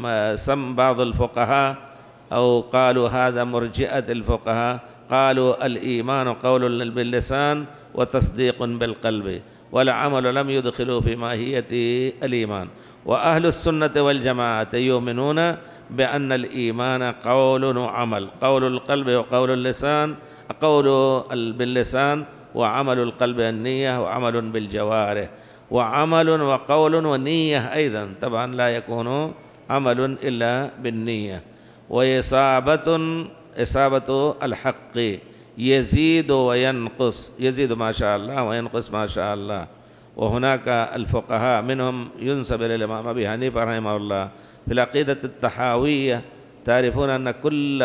سم بعض الفقهاء أو قالوا هذا مرجئة الفقهاء، قالوا الإيمان قول باللسان وتصديق بالقلب، والعمل لم يدخلوا في ماهية الإيمان. وأهل السنة والجماعة يؤمنون بأن الإيمان قول وعمل، قول القلب وقول اللسان، قول باللسان وعمل القلب النية، وعمل بالجوارح، وعمل وقول ونية أيضا، طبعا لا يكون عمل إلا بالنية. وإصابة إصابة الحق يزيد وينقص، يزيد ما شاء الله وينقص ما شاء الله. وهناك الفقهاء منهم ينسب إلى الإمام أبي حنيفة رحمه الله في العقيدة الطحاوية، تعرفون أن كل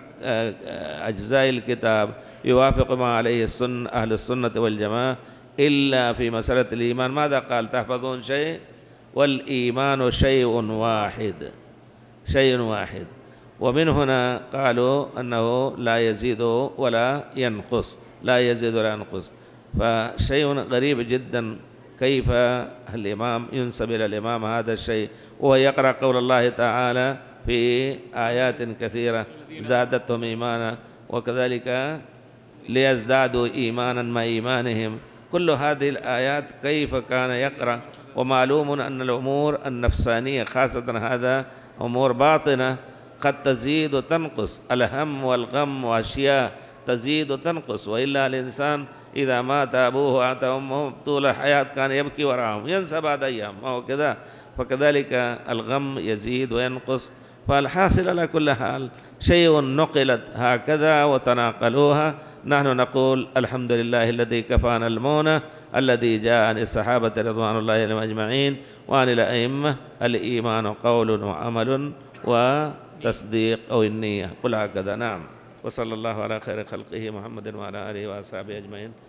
أجزاء الكتاب يوافق ما عليه السنة أهل السنة والجماعة إلا في مسألة الإيمان. ماذا قال؟ تحفظون شيء؟ والإيمان شيء واحد، شيء واحد. ومن هنا قالوا أنه لا يزيد ولا ينقص، لا يزيد ولا ينقص. فشيء غريب جدا كيف الإمام ينسب إلى الإمام هذا الشيء، وهو يقرأ قول الله تعالى في آيات كثيرة زادتهم إيمانا، وكذلك ليزدادوا إيمانا مع إيمانهم. كل هذه الآيات كيف كان يقرأ؟ ومعلوم أن الأمور النفسانية خاصة هذا أمور باطنة قد تزيد وتنقص، الهم والغم وأشياء تزيد وتنقص، وإلا الإنسان إذا مات أبوه وأتى أمه طول الحياة كان يبكي وراهم، ينسى بعد أيام، ما هو كذا. فكذلك الغم يزيد وينقص. فالحاصل على كل حال شيء نقلت هكذا وتناقلوها. نحن نقول الحمد لله الذي كفانا المونة، الذي جاء عن الصحابة رضوان الله عليهم أجمعين وعن الأئمة: الإيمان قول وعمل وتصديق أو النية، قل هكذا. نعم. وصلى الله على خير خلقه محمد وعلى آله وأصحابه أجمعين.